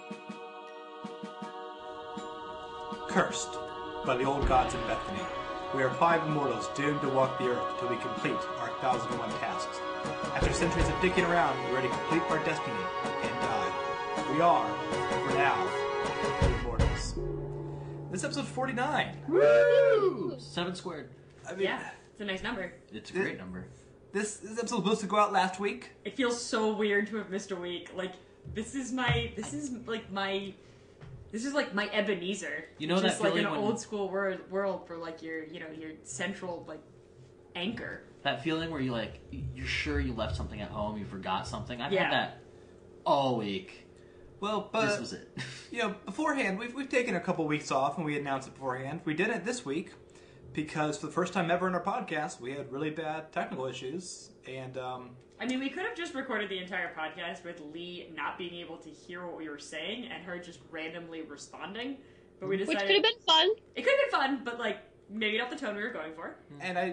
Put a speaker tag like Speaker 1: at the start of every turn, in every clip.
Speaker 1: Cursed by the old gods of Bethany, we are 5 immortals doomed to walk the earth till we complete our 1001 tasks. After centuries of dicking around, we're ready to complete our destiny and die. We are, for now, the immortals. This is episode 49.
Speaker 2: Woo! 7 squared.
Speaker 3: I mean, yeah, it's a nice number.
Speaker 2: It's a great number.
Speaker 1: This episode was supposed to go out last week.
Speaker 3: It feels so weird to have missed a week. Like, this is like my Ebenezer.
Speaker 2: You know,
Speaker 3: just
Speaker 2: that
Speaker 3: like
Speaker 2: feeling
Speaker 3: an
Speaker 2: when...
Speaker 3: old school world for like your central like anchor.
Speaker 2: That feeling where you're sure you left something at home, you forgot something. I've
Speaker 3: Yeah.
Speaker 2: had that all week.
Speaker 1: Well, but
Speaker 2: this was it.
Speaker 1: Beforehand, we've taken a couple weeks off, and we announced it beforehand. We did it this week because for the first time ever in our podcast, we had really bad technical issues, and
Speaker 3: I mean, we could have just recorded the entire podcast with Lee not being able to hear what we were saying and her just randomly responding. But we decided...
Speaker 4: Which could have been fun.
Speaker 3: It could have been fun, but, like, maybe not the tone we were going for.
Speaker 1: And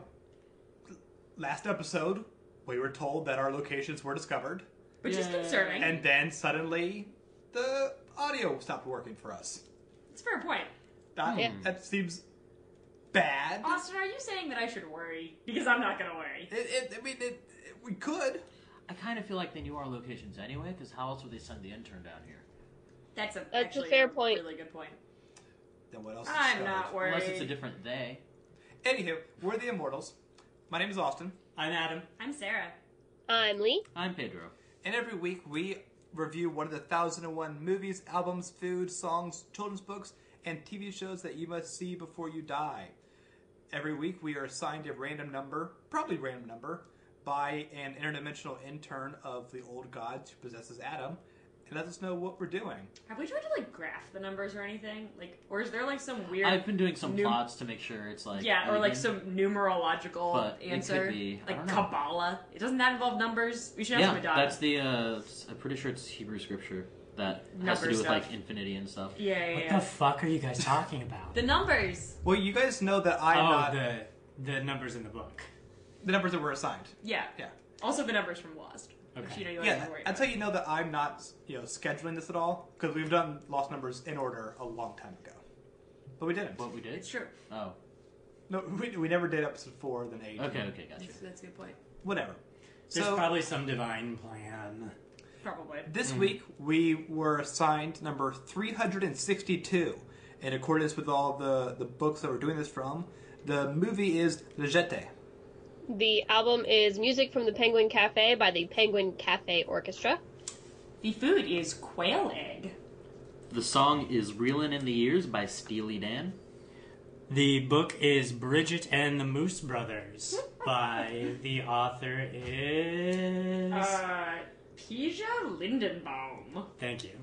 Speaker 1: last episode, we were told that our locations were discovered.
Speaker 3: Which is concerning.
Speaker 1: And then, suddenly, the audio stopped working for us.
Speaker 3: It's a fair point.
Speaker 1: That seems bad.
Speaker 3: Austin, are you saying that I should worry? Because I'm not going to worry.
Speaker 1: We could.
Speaker 2: I kind of feel like they knew our locations anyway, because how else would they send the intern down here?
Speaker 3: That's
Speaker 4: a fair point.
Speaker 3: Really good point.
Speaker 1: Then what else?
Speaker 3: I'm not worried.
Speaker 2: Unless it's a different they.
Speaker 1: Anywho, we're the Immortals. My name is Austin.
Speaker 5: I'm Adam.
Speaker 3: I'm Sarah.
Speaker 4: I'm Lee.
Speaker 2: I'm Pedro.
Speaker 1: And every week we review one of the 1001 movies, albums, food, songs, children's books, and TV shows that you must see before you die. Every week we are assigned a random number, probably random number, by an interdimensional intern of the old gods who possesses Adam, and let us know what we're doing.
Speaker 3: Have we tried to, like, graph the numbers or anything? Like, or is there, like, some weird...
Speaker 2: I've been doing some plots to make sure it's, like...
Speaker 3: Yeah, or, like, some numerological
Speaker 2: but
Speaker 3: answer.
Speaker 2: It could be...
Speaker 3: Like, Kabbalah. Doesn't that involve numbers? We should have some Madonna.
Speaker 2: That's the, I'm pretty sure it's Hebrew scripture that has to do with, like, infinity and stuff.
Speaker 3: Yeah.
Speaker 5: What the fuck are you guys talking about?
Speaker 3: The numbers!
Speaker 1: Well, you guys know that I'm not...
Speaker 5: the numbers in the book.
Speaker 1: The numbers that were assigned.
Speaker 3: Yeah. Also the numbers from Lost.
Speaker 5: Okay.
Speaker 3: Which, you don't have to worry about.
Speaker 1: That's how you know that I'm not, scheduling this at all, because we've done Lost numbers in order a long time ago. But we didn't.
Speaker 2: What we did?
Speaker 3: It's true.
Speaker 2: Oh.
Speaker 1: No, we never did episode 4, then 8.
Speaker 2: Okay, gotcha.
Speaker 3: That's a good point.
Speaker 1: Whatever.
Speaker 5: There's probably some divine plan.
Speaker 3: Probably.
Speaker 1: This week, we were assigned number 362. In accordance with all the books that we're doing this from, the movie is Jetee.
Speaker 4: The album is music from the Penguin Café by the Penguin Café Orchestra.
Speaker 3: The food is Quail Egg.
Speaker 2: The song is Reelin in the Ears by Steely Dan.
Speaker 5: The book is Bridget and the Moose Brothers by the author is...
Speaker 3: Pija Lindenbaum.
Speaker 5: Thank you.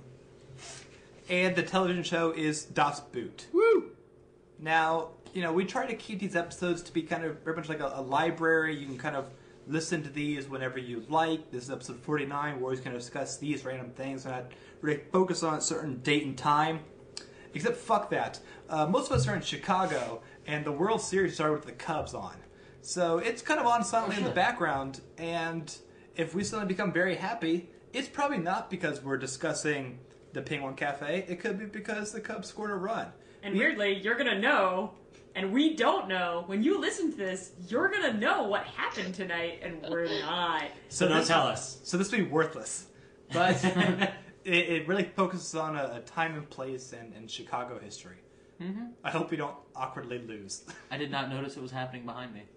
Speaker 1: And the television show is Das Boot. Woo! Now, we try to keep these episodes to be kind of very much like a library. You can kind of listen to these whenever you like. This is episode 49. We're always going to discuss these random things and not really focus on a certain date and time. Except fuck that. Most of us are in Chicago, and the World Series started with the Cubs on. So it's kind of on silently in the background, and if we suddenly become very happy, it's probably not because we're discussing the Penguin Cafe. It could be because the Cubs scored a run.
Speaker 3: And weirdly, you're going to know, and we don't know, when you listen to this, you're going to know what happened tonight, and we're not.
Speaker 5: So don't tell us.
Speaker 1: So this will be worthless. But it really focuses on a time and place and Chicago history.
Speaker 2: Mm-hmm.
Speaker 1: I hope we don't awkwardly lose.
Speaker 2: I did not notice it was happening behind me.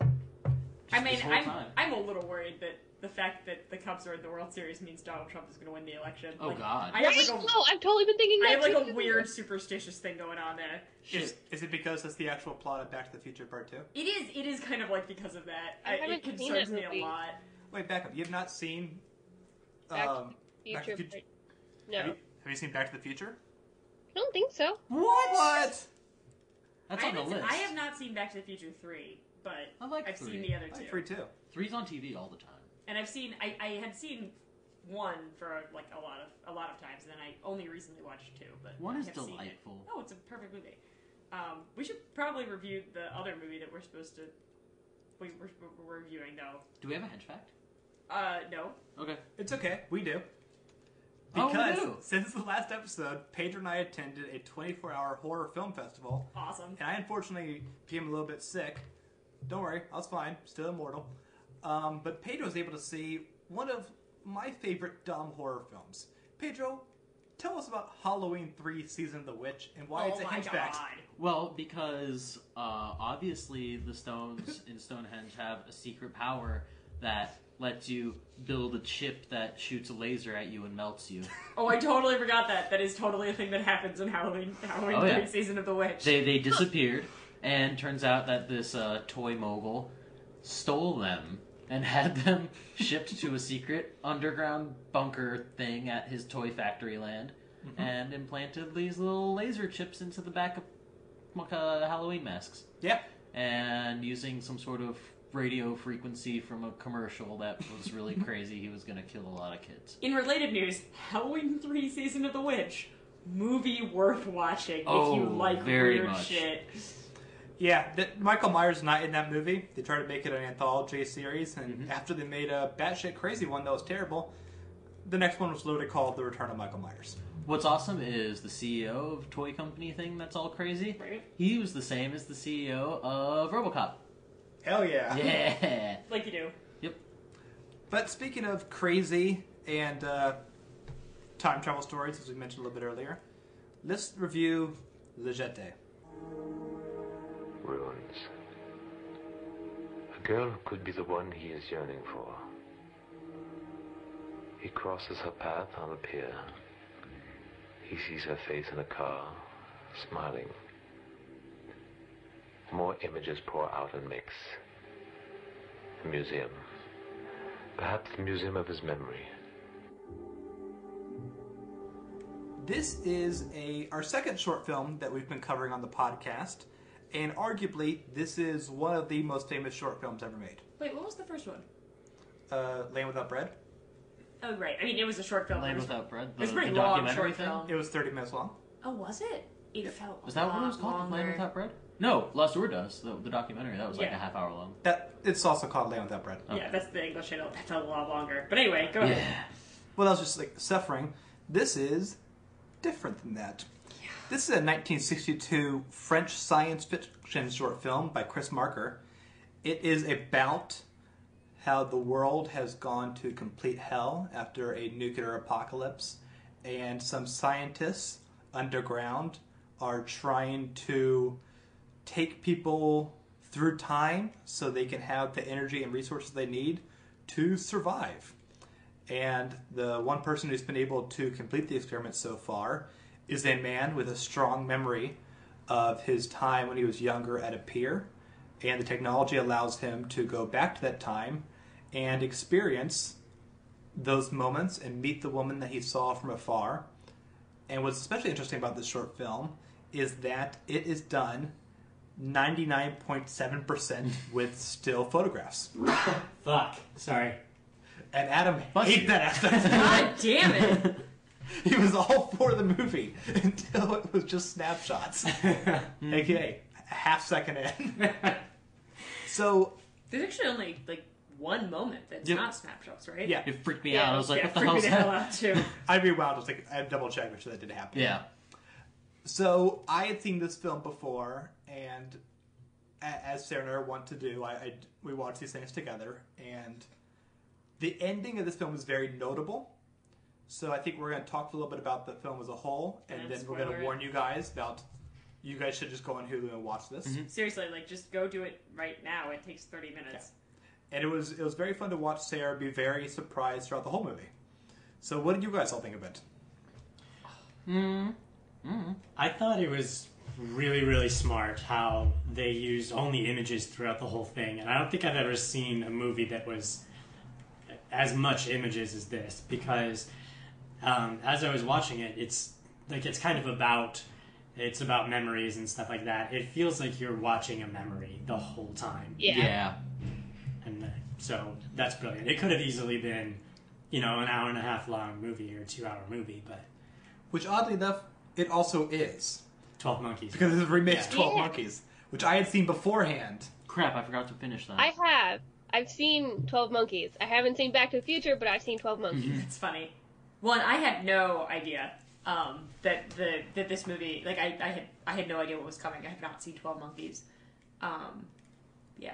Speaker 3: I'm a little worried that the fact that the Cubs are in the World Series means Donald Trump is going to win the election.
Speaker 2: Oh, God.
Speaker 4: I've totally been thinking that.
Speaker 3: I have like a weird superstitious thing going on there.
Speaker 1: Is it because that's the actual plot of Back to the Future Part 2?
Speaker 3: It is kind of like because of that.
Speaker 4: It
Speaker 3: concerns me a lot.
Speaker 1: Wait, back up. You have not seen
Speaker 4: Back to the Future? No.
Speaker 1: Have you seen Back to the Future?
Speaker 4: I don't think so.
Speaker 1: What?
Speaker 2: That's on the list.
Speaker 3: I have not seen Back to the Future 3, but I've seen the other two.
Speaker 1: I like 3 too.
Speaker 2: 3's on TV all the time.
Speaker 3: And I had seen 1 for like a lot of times, and then I only recently watched 2. But
Speaker 2: 1 is delightful.
Speaker 3: Oh, it's a perfect movie. We should probably review the other movie that we're reviewing though.
Speaker 2: Do we have a hedge fact?
Speaker 3: No.
Speaker 2: Okay.
Speaker 1: It's okay. We do.
Speaker 2: Oh,
Speaker 1: Because
Speaker 2: no.
Speaker 1: since the last episode, Pedro and I attended a 24-hour horror film festival.
Speaker 3: Awesome.
Speaker 1: And I unfortunately became a little bit sick. Don't worry, I was fine. Still immortal. But Pedro was able to see one of my favorite dumb horror films. Pedro, tell us about Halloween 3 Season of the Witch and why it's a henge fact.
Speaker 2: Well, because obviously the stones in Stonehenge have a secret power that lets you build a chip that shoots a laser at you and melts you.
Speaker 3: Oh, I totally forgot that. That is totally a thing that happens in Halloween 3 Season of the Witch.
Speaker 2: They disappeared, and turns out that this toy mogul stole them and had them shipped to a secret underground bunker thing at his toy factory land, and implanted these little laser chips into the back of Halloween masks.
Speaker 1: Yeah.
Speaker 2: And using some sort of radio frequency from a commercial that was really crazy, he was going to kill a lot of kids.
Speaker 3: In related news, Halloween 3 Season of the Witch. Movie worth watching if you like
Speaker 2: very
Speaker 3: weird
Speaker 2: much.
Speaker 3: shit.
Speaker 1: Yeah, Michael Myers is not in that movie. They tried to make it an anthology series, and after they made a batshit crazy one that was terrible, the next one was literally called The Return of Michael Myers.
Speaker 2: What's awesome is the CEO of toy company thing that's all crazy.
Speaker 3: Right.
Speaker 2: He was the same as the CEO of RoboCop.
Speaker 1: Hell yeah.
Speaker 2: Yeah.
Speaker 3: Like you do.
Speaker 2: Yep.
Speaker 1: But speaking of crazy and time travel stories, as we mentioned a little bit earlier, let's review the Jetee.
Speaker 6: Ruins. A girl could be the one he is yearning for. He crosses her path on a pier. He sees her face in a car, smiling. More images pour out and mix. A museum. Perhaps the museum of his memory.
Speaker 1: This is our second short film that we've been covering on the podcast, and arguably this is one of the most famous short films ever made.
Speaker 3: Wait, what was the first one?
Speaker 1: Land Without Bread.
Speaker 3: Oh, right. I mean, it was a short film.
Speaker 2: Land Without Bread.
Speaker 3: It was a pretty
Speaker 2: the
Speaker 3: long
Speaker 2: documentary
Speaker 3: short
Speaker 2: thing?
Speaker 3: film.
Speaker 1: It was 30 minutes long.
Speaker 3: Oh, was it? It felt
Speaker 2: Was that what it was called?
Speaker 3: longer.
Speaker 2: Land Without Bread? No, Lost Urdas, the documentary. That was like
Speaker 3: Yeah.
Speaker 2: a half hour long.
Speaker 1: It's also called Land Without Bread.
Speaker 3: Yeah, that's the English title. That felt a lot longer. But anyway, go ahead.
Speaker 2: Yeah.
Speaker 1: Well, I was just like suffering. This is different than that.
Speaker 3: Yeah.
Speaker 1: This is a 1962 French science fiction short film by Chris Marker. It is about how the world has gone to complete hell after a nuclear apocalypse, and some scientists underground are trying to take people through time so they can have the energy and resources they need to survive. And the one person who's been able to complete the experiment so far is a man with a strong memory of his time when he was younger at a pier, and the technology allows him to go back to that time and experience those moments and meet the woman that he saw from afar. And what's especially interesting about this short film is that it is done 99.7% with still photographs.
Speaker 5: Fuck. Sorry.
Speaker 1: And Adam hated that aspect.
Speaker 3: God damn it!
Speaker 1: He was all for the movie until it was just snapshots. AKA, a half second in. So,
Speaker 3: There's actually only like one moment that's
Speaker 2: Yep.
Speaker 3: not snapshots, right?
Speaker 1: yeah,
Speaker 2: It freaked me out. I was like,
Speaker 3: yeah,
Speaker 2: what the
Speaker 3: freaked
Speaker 2: hell
Speaker 3: me
Speaker 2: is
Speaker 3: the hell
Speaker 2: that?
Speaker 3: out too.
Speaker 1: I rewound, just like, I double checked, make sure that didn't happen.
Speaker 2: Yeah.
Speaker 1: So, I had seen this film before, and as Sarah and I want to do, we watched these things together, and the ending of this film is very notable. So I think we're going to talk a little bit about the film as a whole, and
Speaker 3: And
Speaker 1: then we're going
Speaker 3: spoiler
Speaker 1: to
Speaker 3: it.
Speaker 1: warn you guys about, you guys should just go on Hulu and watch this.
Speaker 3: Seriously, like just go do it right now. It takes 30 minutes.
Speaker 1: And it was very fun to watch Sarah be very surprised throughout the whole movie. So what did you guys all think of it?
Speaker 5: I thought it was really, really smart how they used only images throughout the whole thing. And I don't think I've ever seen a movie that was as much images as this, because as I was watching it, it's kind of about memories and stuff like that. It feels like you're watching a memory the whole time.
Speaker 4: Yeah.
Speaker 5: And so that's brilliant. It could have easily been, an hour and a half long movie or a 2-hour movie, but
Speaker 1: Which, oddly enough, it also is.
Speaker 5: 12 Monkeys.
Speaker 1: Because it's remixed
Speaker 5: Yeah.
Speaker 1: 12
Speaker 4: Yeah.
Speaker 1: Monkeys, which I had seen beforehand.
Speaker 2: Crap, I forgot to finish that.
Speaker 4: I have. I've seen 12 Monkeys. I haven't seen Back to the Future, but I've seen 12 Monkeys.
Speaker 3: It's funny. Well, and I had no idea that this movie, like I had no idea what was coming. I have not seen 12 Monkeys. Yeah.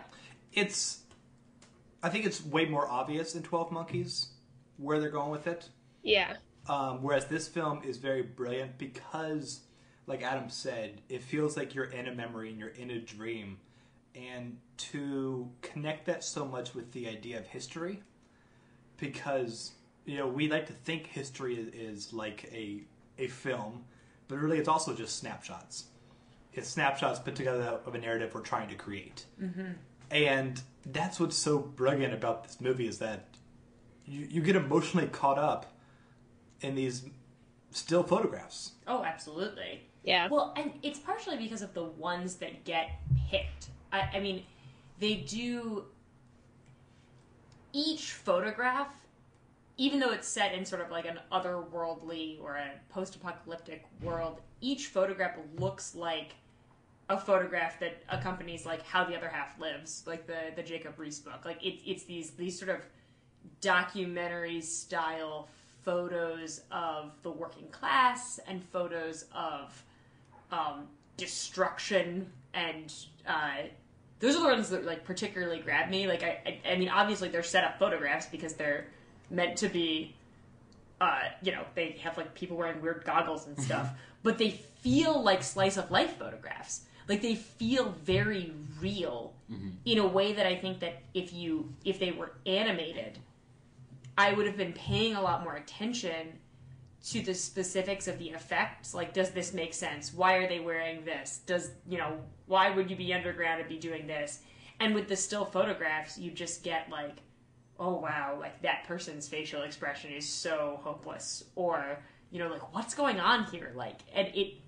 Speaker 1: I think it's way more obvious in 12 Monkeys where they're going with it.
Speaker 4: Yeah.
Speaker 1: Whereas this film is very brilliant because, like Adam said, it feels like you're in a memory and you're in a dream. And to connect that so much with the idea of history, because, we like to think history is like a film, but really it's also just snapshots. It's snapshots put together of a narrative we're trying to create. Mm-hmm. And that's what's so brilliant about this movie is that you get emotionally caught up in these still photographs.
Speaker 3: Oh, absolutely.
Speaker 4: Yeah.
Speaker 3: Well, and it's partially because of the ones that get picked. I mean, they do... Each photograph, even though it's set in sort of like an otherworldly or a post-apocalyptic world, each photograph looks like a photograph that accompanies like How the Other Half Lives, like the Jacob Riis book. Like it's these sort of documentary style photos of the working class and photos of destruction, and those are the ones that like particularly grab me. Like I mean, obviously they're set up photographs because they're meant to be, they have like people wearing weird goggles and stuff, but they feel like slice of life photographs. Like they feel very real in a way that I think that if they were animated, I would have been paying a lot more attention to the specifics of the effects. Like, does this make sense? Why are they wearing this? Why would you be underground and be doing this? And with the still photographs, you just get like, oh wow, like that person's facial expression is so hopeless, or like what's going on here? Like, and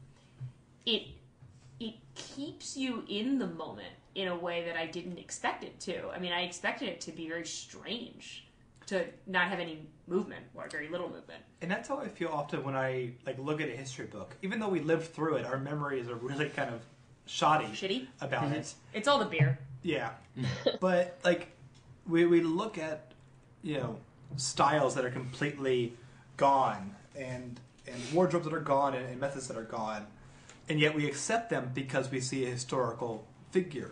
Speaker 3: it keeps you in the moment in a way that I didn't expect it to. I mean, I expected it to be very strange, to not have any movement or very little movement.
Speaker 1: And that's how I feel often when I look at a history book. Even though we lived through it, our memories are really kind of shitty about it.
Speaker 3: It's all the beer.
Speaker 1: Yeah. But we look at styles that are completely gone and wardrobes that are gone and methods that are gone, and yet we accept them because we see a historical figure,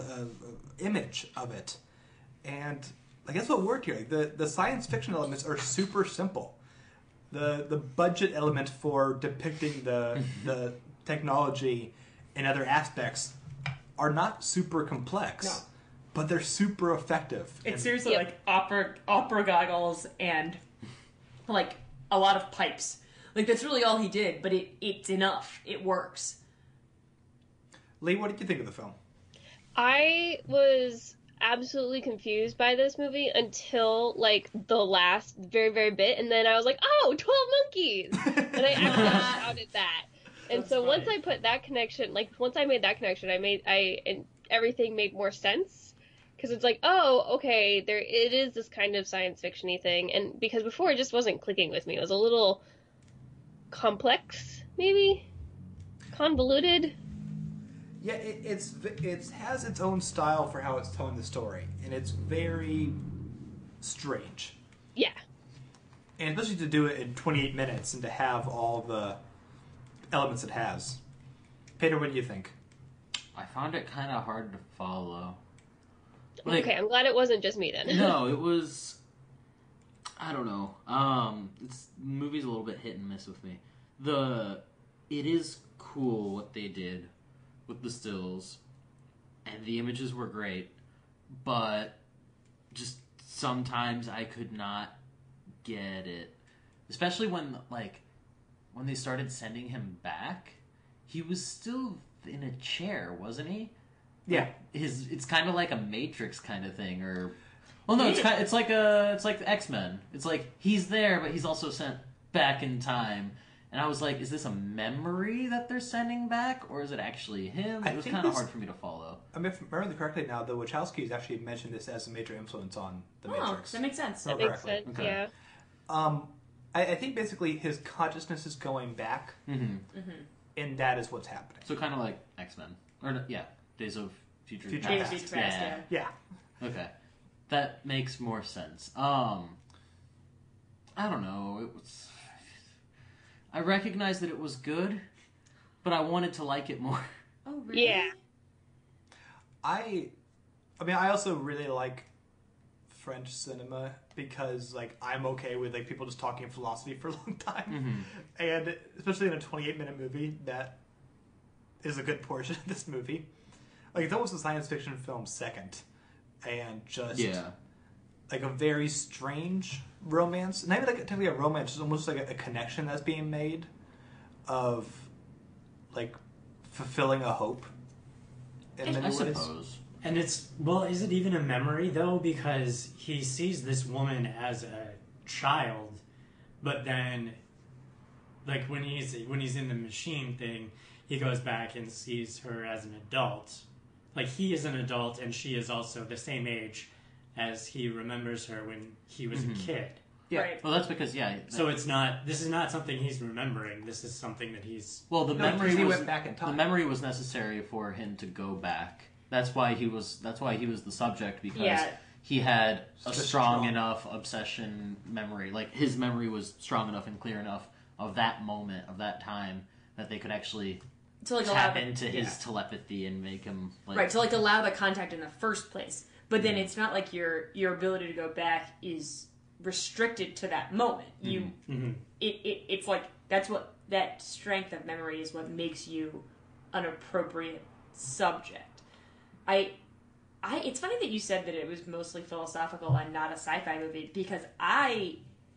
Speaker 1: image of it. And that's what worked here. The science fiction elements are super simple. The budget element for depicting the technology and other aspects are not super complex.
Speaker 3: No.
Speaker 1: But they're super effective.
Speaker 3: It's seriously like opera goggles and like a lot of pipes. Like that's really all he did, but it's enough. It works.
Speaker 1: Lee, what did you think of the film?
Speaker 4: I was absolutely confused by this movie until the last very, very bit, and then I was like, oh, 12 Monkeys! And I actually shouted that. And
Speaker 5: That's
Speaker 4: so
Speaker 5: funny.
Speaker 4: once I put that connection, once I made that connection, and everything made more sense. Because it's like, oh, okay, it is this kind of science fiction-y thing. And because before it just wasn't clicking with me. It was a little complex, maybe? Convoluted?
Speaker 1: Yeah, it has its own style for how it's telling the story. And it's very strange.
Speaker 4: Yeah.
Speaker 1: And especially to do it in 28 minutes and to have all the elements it has. Pedro, what do you think?
Speaker 2: I found it kind of hard to follow.
Speaker 4: Okay, I'm glad it wasn't just me then.
Speaker 2: No, it was... I don't know. The movie's a little bit hit and miss with me. It is cool what they did with the stills, and the images were great, but just sometimes I could not get it. Especially when they started sending him back, he was still in a chair, wasn't he?
Speaker 1: Yeah.
Speaker 2: It's kind of like a Matrix kind of thing, or... Well, no, it's like X-Men. It's like he's there, but he's also sent back in time. And I was like, is this a memory that they're sending back, or is it actually him? It was kind of hard for me to follow.
Speaker 1: I mean, if I remember correctly now, the Wachowskis actually mentioned this as a major influence on The Matrix.
Speaker 3: That makes sense.
Speaker 4: That makes sense,
Speaker 2: Okay.
Speaker 4: yeah.
Speaker 1: I think basically his consciousness is going back, and that is what's happening.
Speaker 2: So kind of like X-Men. Or, yeah, Days of Future
Speaker 1: Future
Speaker 2: Past.
Speaker 3: Days of Future Past, yeah.
Speaker 1: Yeah.
Speaker 2: Okay. That makes more sense. I don't know. It was I recognized that it was good, but I wanted to like it more.
Speaker 3: Oh, really?
Speaker 4: Yeah.
Speaker 1: I mean, I also really like French cinema because, like, I'm okay with, like, people just talking philosophy for a long time. And especially in a 28-minute movie, that is a good portion of this movie. Like, it's almost a science fiction film second. And just, like, a very strange romance. Not even, like, technically a romance, it's almost like a connection that's being made of, like, fulfilling a hope in many
Speaker 2: I
Speaker 1: ways.
Speaker 2: suppose.
Speaker 5: And it's, well, is it even a memory, though? Because he sees this woman as a child, but then, like, when he's in the machine thing, he goes back and sees her as an adult. Like, he is an adult, and she is also the same age as he remembers her when he was a kid.
Speaker 1: Yeah.
Speaker 3: Right.
Speaker 2: Well, that's because,
Speaker 5: So it's not, this is not something he's remembering. This is something that he's...
Speaker 2: Well, the
Speaker 1: No,
Speaker 2: memory
Speaker 1: because he
Speaker 2: was
Speaker 1: went back in time.
Speaker 2: the memory was necessary for him to go back. That's why he was the subject, because he had a strong enough obsession memory. Like, his memory was strong enough and clear enough of that moment, of that time, that they could actually
Speaker 3: To like
Speaker 2: tap
Speaker 3: allow
Speaker 2: into his telepathy and make him like
Speaker 3: right to like allow the contact in the first place. But then it's not like your ability to go back is restricted to that moment. You it's like that's what that strength of memory is what makes you an appropriate subject. It's funny that you said that it was mostly philosophical and not a sci-fi movie, because I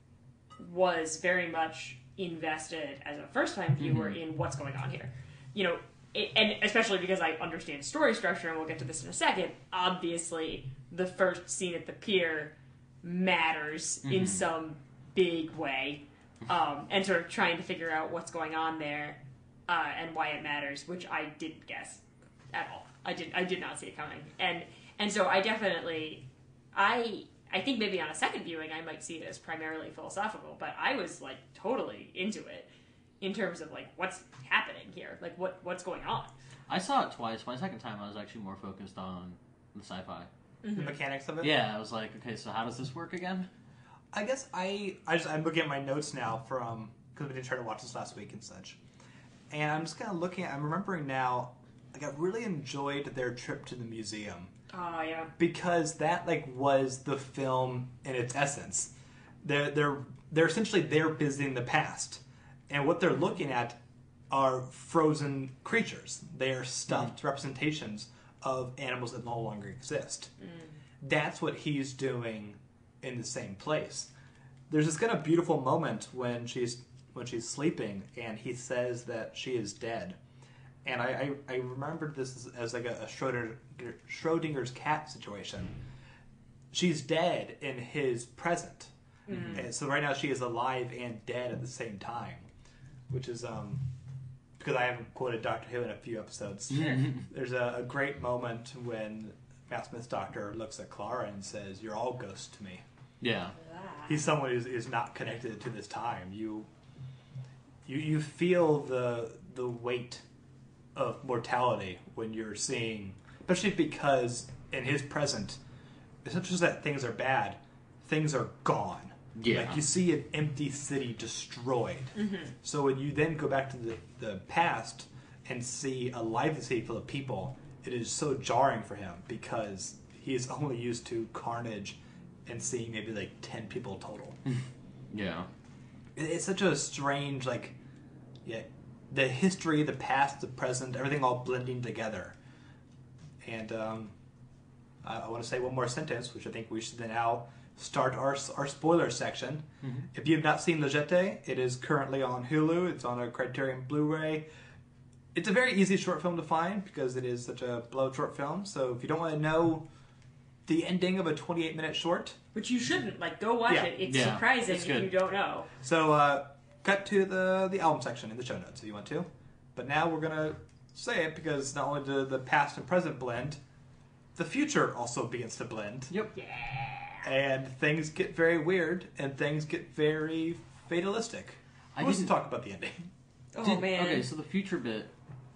Speaker 3: was very much invested as a first-time viewer in what's going on here. You know, and especially because I understand story structure, and we'll get to this in a second. Obviously, the first scene at the pier matters in some big way, and sort of trying to figure out what's going on there and why it matters, which I didn't guess at all. I did not see it coming, and so I definitely, I think maybe on a second viewing I might see it as primarily philosophical, but I was like totally into it in terms of like what's happening here, like what's going on.
Speaker 2: I saw it twice. My second time I was actually more focused on the sci-fi.
Speaker 1: The mechanics of it.
Speaker 2: Yeah, I was like, okay, so how does this work again?
Speaker 1: I guess I'm looking at my notes now from, because we didn't try to watch this last week and such, and I'm just kind of looking at, I'm remembering now, like, I really enjoyed their trip to the museum.
Speaker 3: Oh yeah,
Speaker 1: Because that, like, was the film in its essence. They're essentially there visiting the past, and what they're looking at are frozen creatures. They are stuffed representations of animals that no longer exist. That's what he's doing in the same place. There's this kind of beautiful moment when she's sleeping, and he says that she is dead. And I remembered this as like a Schrodinger's cat situation. She's dead in his present. And so right now she is alive and dead at the same time. Which is, because I haven't quoted Doctor Who in a few episodes. There's a great moment when Matt Smith's doctor looks at Clara and says, "You're all ghosts to me."
Speaker 2: Yeah.
Speaker 1: He's someone who is not connected to this time. You feel the weight of mortality when you're seeing, especially because in his present, it's not just that things are bad, things are gone.
Speaker 2: Yeah.
Speaker 1: Like, you see an empty city destroyed. So when you then go back to the past and see a lively city full of people, it is so jarring for him because he is only used to carnage and seeing maybe like 10 people total.
Speaker 2: Yeah.
Speaker 1: It's such a strange, like, the history, the past, the present, everything all blending together. And I want to say one more sentence, which I think we should then now start our spoiler section. If you have not seen Jetee, it is currently on Hulu. It's on a Criterion Blu-ray. It's a very easy short film to find because it is such a beloved short film. So if you don't want to know the ending of a 28-minute short,
Speaker 3: which you shouldn't, like, go watch it. It's surprising
Speaker 2: it's
Speaker 3: if
Speaker 2: good.
Speaker 3: you don't know.
Speaker 1: So cut to the album section in the show notes if you want to. But now we're going to say it because not only do the past and present blend, the future also begins to blend.
Speaker 2: Yep.
Speaker 3: Yeah.
Speaker 1: And things get very weird, and things get very fatalistic.
Speaker 2: I
Speaker 1: Let's
Speaker 2: didn't
Speaker 1: talk about the ending.
Speaker 3: Oh man.
Speaker 2: Okay, so the future bit.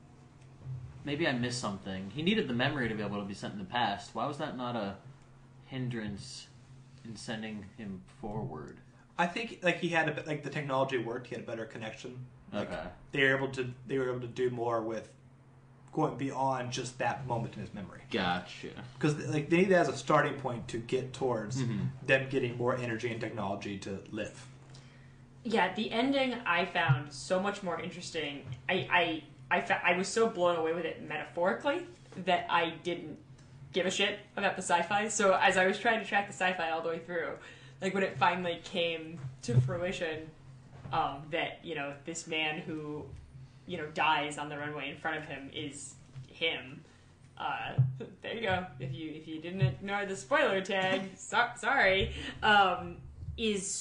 Speaker 2: Maybe I missed something. He needed the memory to be able to be sent in the past. Why was that not a hindrance in sending him forward?
Speaker 1: I think like he had a bit, like the technology worked. He had a better connection. Like,
Speaker 2: Okay.
Speaker 1: They were able to do more with going beyond just that moment in his memory.
Speaker 2: Gotcha.
Speaker 1: Because like they need that as a starting point to get towards them getting more energy and technology to live.
Speaker 3: Yeah, the ending I found so much more interesting. I was so blown away with it metaphorically that I didn't give a shit about the sci-fi. So as I was trying to track the sci-fi all the way through, like when it finally came to fruition, that this man who dies on the runway in front of him is him. There you go. If you didn't ignore the spoiler tag, sorry. Is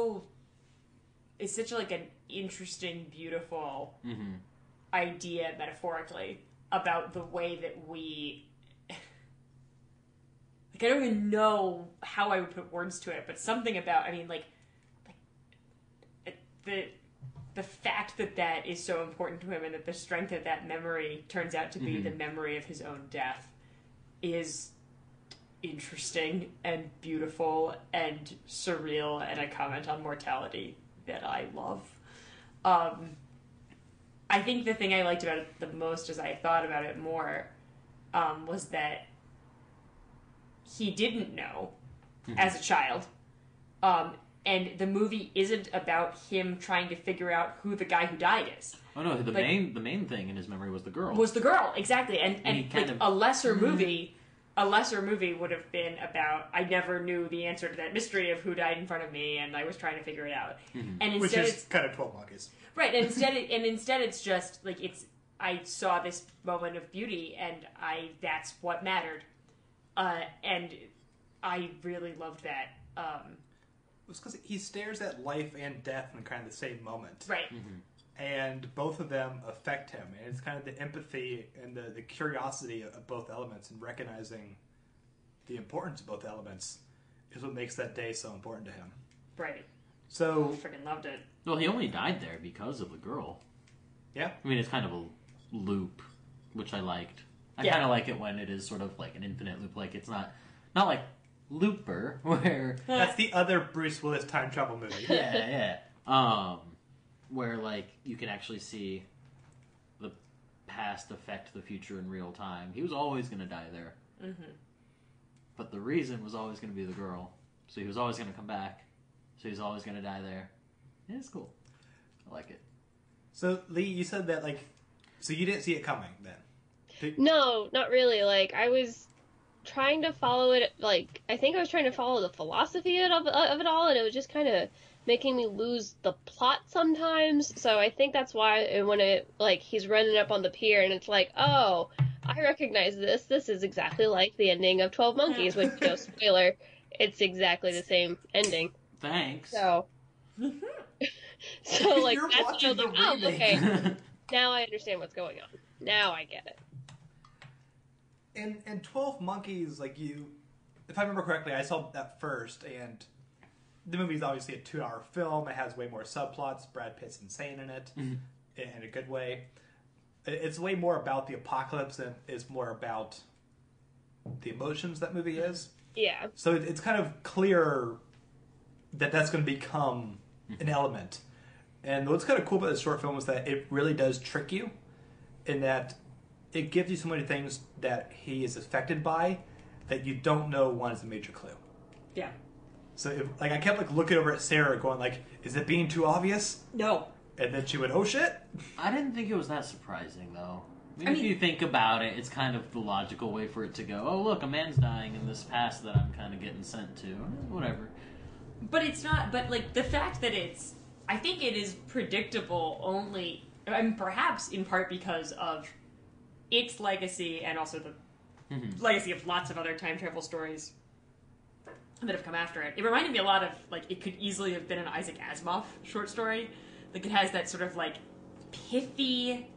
Speaker 3: such like an interesting, beautiful idea metaphorically about the way that we. Like I don't even know how I would put words to it, but something about the fact that is so important to him, and that the strength of that memory turns out to be the memory of his own death, is interesting and beautiful and surreal, and a comment on mortality that I love. I think the thing I liked about it the most, as I thought about it more, was that he didn't know as a child. And the movie isn't about him trying to figure out who the guy who died is.
Speaker 2: Oh no, the main thing in his memory was the girl.
Speaker 3: Was the girl, exactly. And
Speaker 2: kind of...
Speaker 3: a lesser movie would have been about, I never knew the answer to that mystery of who died in front of me, and I was trying to figure it out. And instead,
Speaker 1: which is kind of 12 Monkeys.
Speaker 3: Right, and instead it's just like I saw this moment of beauty, and that's what mattered. And I really loved that.
Speaker 1: It's because he stares at life and death in kind of the same moment.
Speaker 3: Right.
Speaker 1: And both of them affect him. And it's kind of the empathy and the curiosity of both elements, and recognizing the importance of both elements is what makes that day so important to him.
Speaker 3: Right.
Speaker 1: So...
Speaker 3: I freaking loved it.
Speaker 2: Well, he only died there because of the girl.
Speaker 1: Yeah.
Speaker 2: I mean, it's kind of a loop, which I liked. I
Speaker 3: Yeah.
Speaker 2: kind of like it when it is sort of like an infinite loop. Like, it's not like Looper, where...
Speaker 1: That's the other Bruce Willis time travel movie.
Speaker 2: yeah. Where, like, you can actually see the past affect the future in real time. He was always going to die there. But the reason was always going to be the girl. So he was always going to come back. So he was always going to die there. Yeah, it's cool. I like it.
Speaker 1: So, Lee, you said that, like... So you didn't see it coming, then?
Speaker 4: No, not really. Like, I was trying to follow it, like, I think I was trying to follow the philosophy of it all, and it was just kind of making me lose the plot sometimes. So I think that's why when it, like, he's running up on the pier, and it's like, oh, I recognize this. This is exactly like the ending of 12 Monkeys, which, spoiler, it's exactly the same ending.
Speaker 2: Thanks.
Speaker 4: So, like,
Speaker 1: You're
Speaker 4: that's
Speaker 1: watching
Speaker 4: like,
Speaker 1: the
Speaker 4: oh,
Speaker 1: remake.
Speaker 4: okay. Now I understand what's going on. Now I get it.
Speaker 1: And 12 Monkeys, like if I remember correctly, I saw that first, and the movie's obviously a 2-hour film. It has way more subplots. Brad Pitt's insane in it, in a good way. It's way more about the apocalypse than is more about the emotions that movie is.
Speaker 4: Yeah.
Speaker 1: So it's kind of clear that that's going to become an element. And what's kind of cool about this short film is that it really does trick you, in that it gives you so many things that he is affected by that you don't know one is a major clue.
Speaker 3: Yeah.
Speaker 1: So, I kept, looking over at Sarah going, is it being too obvious?
Speaker 3: No.
Speaker 1: And then she went, oh, shit.
Speaker 2: I didn't think it was that surprising, though. I mean, if you think about it, it's kind of the logical way for it to go, oh, look, a man's dying in this past that I'm kind of getting sent to. Whatever.
Speaker 3: But it's not, the fact that I think it is predictable only, perhaps in part because of its legacy, and also the legacy of lots of other time travel stories that have come after it. It reminded me a lot of, it could easily have been an Isaac Asimov short story. It has that sort of, pithy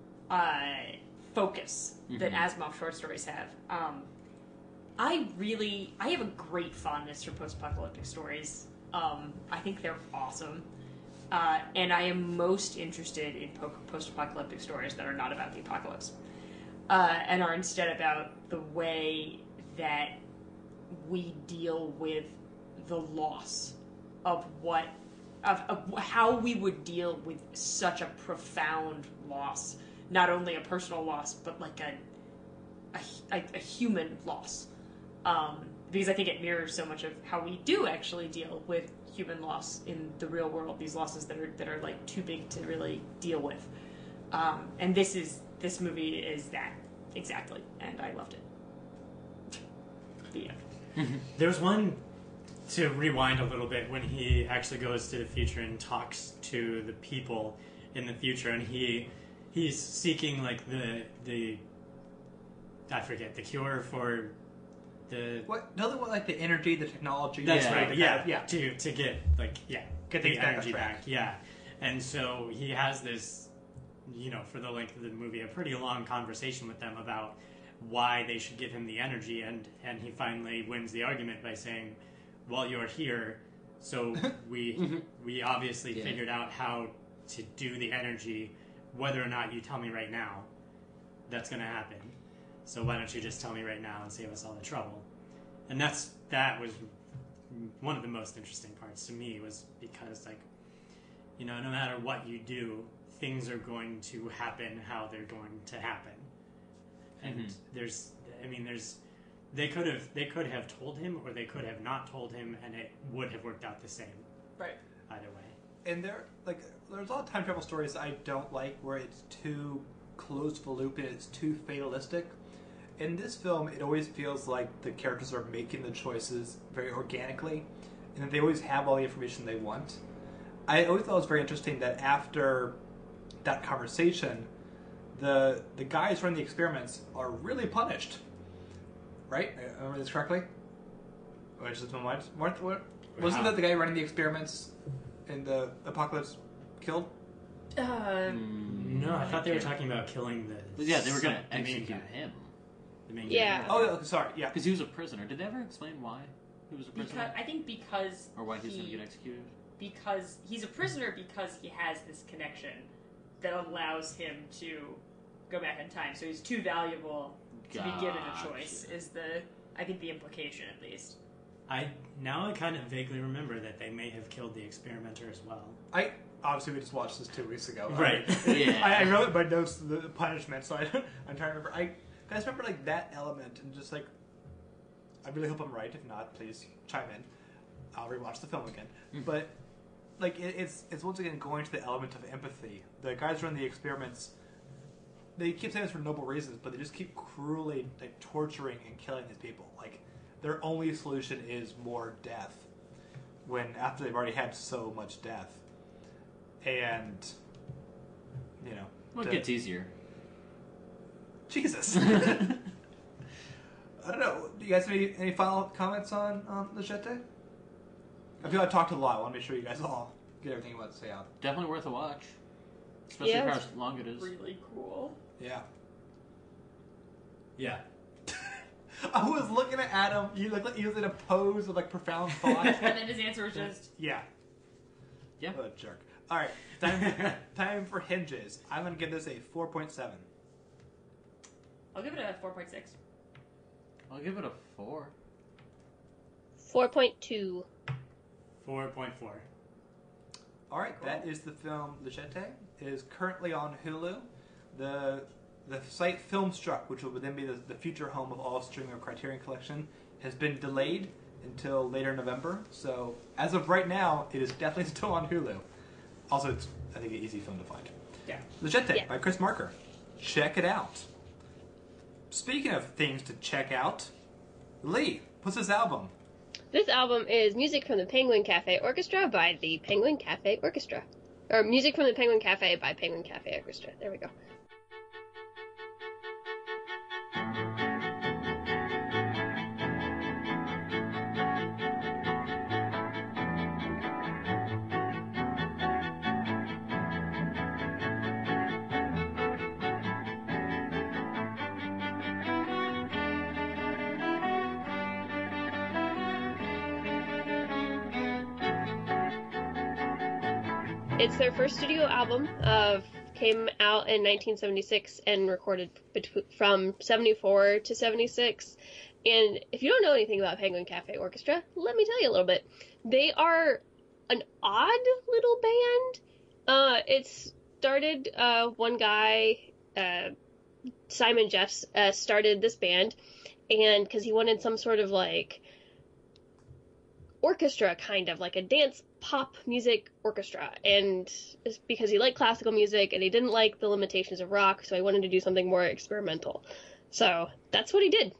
Speaker 3: focus that Asimov short stories have. I have a great fondness for post-apocalyptic stories. I think they're awesome. And I am most interested in post-apocalyptic stories that are not about the apocalypse. And are instead about the way that we deal with the loss of how we would deal with such a profound loss, not only a personal loss, but like a human loss. Because I think it mirrors so much of how we do actually deal with human loss in the real world. These losses that are like too big to really deal with. And this movie is that exactly, and I loved it. Yeah.
Speaker 5: There's one, to rewind a little bit, when he actually goes to the future and talks to the people in the future, and he's seeking like the I forget, the cure for the
Speaker 1: what? No, they want like the energy, the technology.
Speaker 5: that's
Speaker 2: Yeah.
Speaker 5: right, yeah, to get like
Speaker 1: Get
Speaker 5: the
Speaker 1: things back on
Speaker 5: energy
Speaker 1: track.
Speaker 5: back, yeah. And so he has this, for the length of the movie, a pretty long conversation with them about why they should give him the energy, and he finally wins the argument by saying, well, you're here, so we obviously figured out how to do the energy. Whether or not you tell me right now, that's going to happen. So why don't you just tell me right now and save us all the trouble? And that was one of the most interesting parts to me, was because, like, no matter what you do, things are going to happen how they're going to happen. And they could have told him, or they could have not told him, and it would have worked out the same.
Speaker 3: Right.
Speaker 5: Either way.
Speaker 1: And there's a lot of time travel stories I don't like, where it's too closed of a loop and it's too fatalistic. In this film, it always feels like the characters are making the choices very organically, and that they always have all the information they want. I always thought it was very interesting that after that conversation, the guys running the experiments are really punished. Right? I remember this correctly? Or is this my mind? Wasn't that the guy running the experiments in the apocalypse killed?
Speaker 5: No, I thought they were talking about killing the...
Speaker 2: Yeah, they were going to
Speaker 5: the main
Speaker 2: execute
Speaker 5: guy.
Speaker 2: him.
Speaker 5: The main
Speaker 4: Yeah.
Speaker 5: guy.
Speaker 1: Oh, okay, sorry, yeah.
Speaker 2: Because he was a prisoner. Did they ever explain why he was a prisoner?
Speaker 3: Because
Speaker 2: Or why he was going to get executed?
Speaker 3: Because he's a prisoner because he has this connection that allows him to go back in time. So he's too valuable to be given a choice, is I think the implication, at least.
Speaker 5: I kind of vaguely remember that they may have killed the experimenter as well.
Speaker 1: Obviously we just watched this 2 weeks ago.
Speaker 5: Right.
Speaker 2: Yeah.
Speaker 1: I wrote in my notes the punishment, so I'm trying to remember. I guys remember like that element, and just like, I really hope I'm right. If not, please chime in. I'll rewatch the film again. But like it's once again going to the element of empathy. The guys running the experiments, they keep saying this for noble reasons, but they just keep cruelly like torturing and killing these people. Like their only solution is more death, when after they've already had so much death. And
Speaker 2: Well, it gets easier.
Speaker 1: Jesus. I don't know. Do you guys have any final comments on the Jetee? I feel like I talked a lot. I want to make sure you guys all get everything you want to say out.
Speaker 2: Definitely worth a watch. Especially
Speaker 4: Yeah.
Speaker 2: for how long it is.
Speaker 3: Really cool.
Speaker 1: Yeah.
Speaker 5: Yeah.
Speaker 1: I was looking at Adam. You look like he was in a pose of like profound thought.
Speaker 3: And then his answer was just...
Speaker 1: Yeah.
Speaker 2: Yeah.
Speaker 1: What a jerk. All right. Time for Henges. I'm going to give this a 4.7.
Speaker 3: I'll give it a 4.6.
Speaker 2: I'll give it a 4.
Speaker 4: 4.2.
Speaker 5: 4.4.
Speaker 1: All right, that is the film Le Jetee. It is currently on Hulu. The site Filmstruck, which will then be the future home of all streaming or Criterion Collection, has been delayed until later November. So as of right now, it is definitely still on Hulu. Also, it's, I think, an easy film to find.
Speaker 3: Yeah.
Speaker 1: Le Jetee
Speaker 4: Yeah.
Speaker 1: by Chris Marker. Check it out. Speaking of things to check out, Lee, what's this album?
Speaker 4: This album is music from the Penguin Café Orchestra by the Penguin Café Orchestra. Or music from the Penguin Café by Penguin Café Orchestra. There we go. It's their first studio album. Came out in 1976 and recorded from 74 to 76. And if you don't know anything about Penguin Café Orchestra, let me tell you a little bit. They are an odd little band. It started, one guy, Simon Jeffs, started this band, and because he wanted some sort of, like, orchestra, kind of, like a dance pop music orchestra, and it's because he liked classical music, and he didn't like the limitations of rock, so he wanted to do something more experimental. So, that's what he did.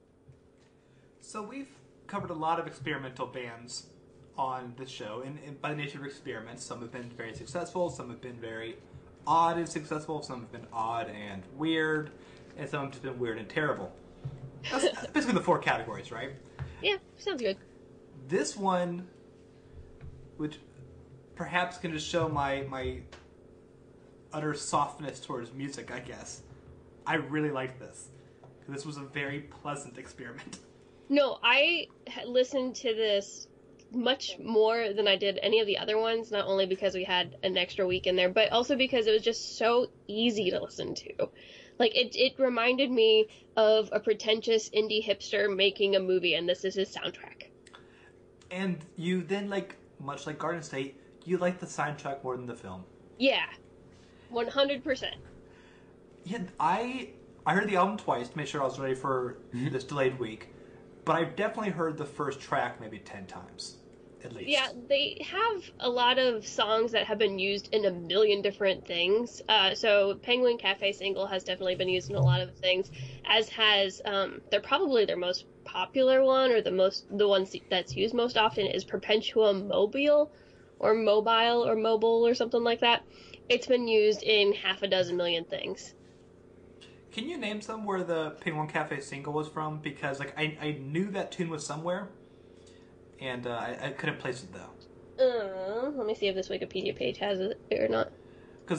Speaker 1: So we've covered a lot of experimental bands on this show, and by the nature of experiments, some have been very successful, some have been very odd and successful, some have been odd and weird, and some have just been weird and terrible. That's basically the 4 categories, right?
Speaker 4: Yeah, sounds good.
Speaker 1: This one, which perhaps can just show my utter softness towards music, I guess. I really liked this. This was a very pleasant experiment.
Speaker 4: No, I listened to this much more than I did any of the other ones, not only because we had an extra week in there, but also because it was just so easy to listen to. Like, it reminded me of a pretentious indie hipster making a movie, and this is his soundtrack.
Speaker 1: And you then, like, much like Garden State, you like the soundtrack more than the film.
Speaker 4: Yeah. 100%.
Speaker 1: Yeah, I heard the album twice to make sure I was ready for this delayed week. But I've definitely heard the first track maybe 10 times, at least.
Speaker 4: Yeah, they have a lot of songs that have been used in a million different things. So Penguin Café single has definitely been used in a lot of things, as has, they're probably their most popular one, or the one that's used most often is Perpetuum Mobile, or Mobile, or something like that. It's been used in half a dozen million things.
Speaker 1: Can you name some where the Penguin Cafe single was from? Because like I knew that tune was somewhere, and I couldn't place it though.
Speaker 4: Let me see if this Wikipedia page has it or not.
Speaker 1: Because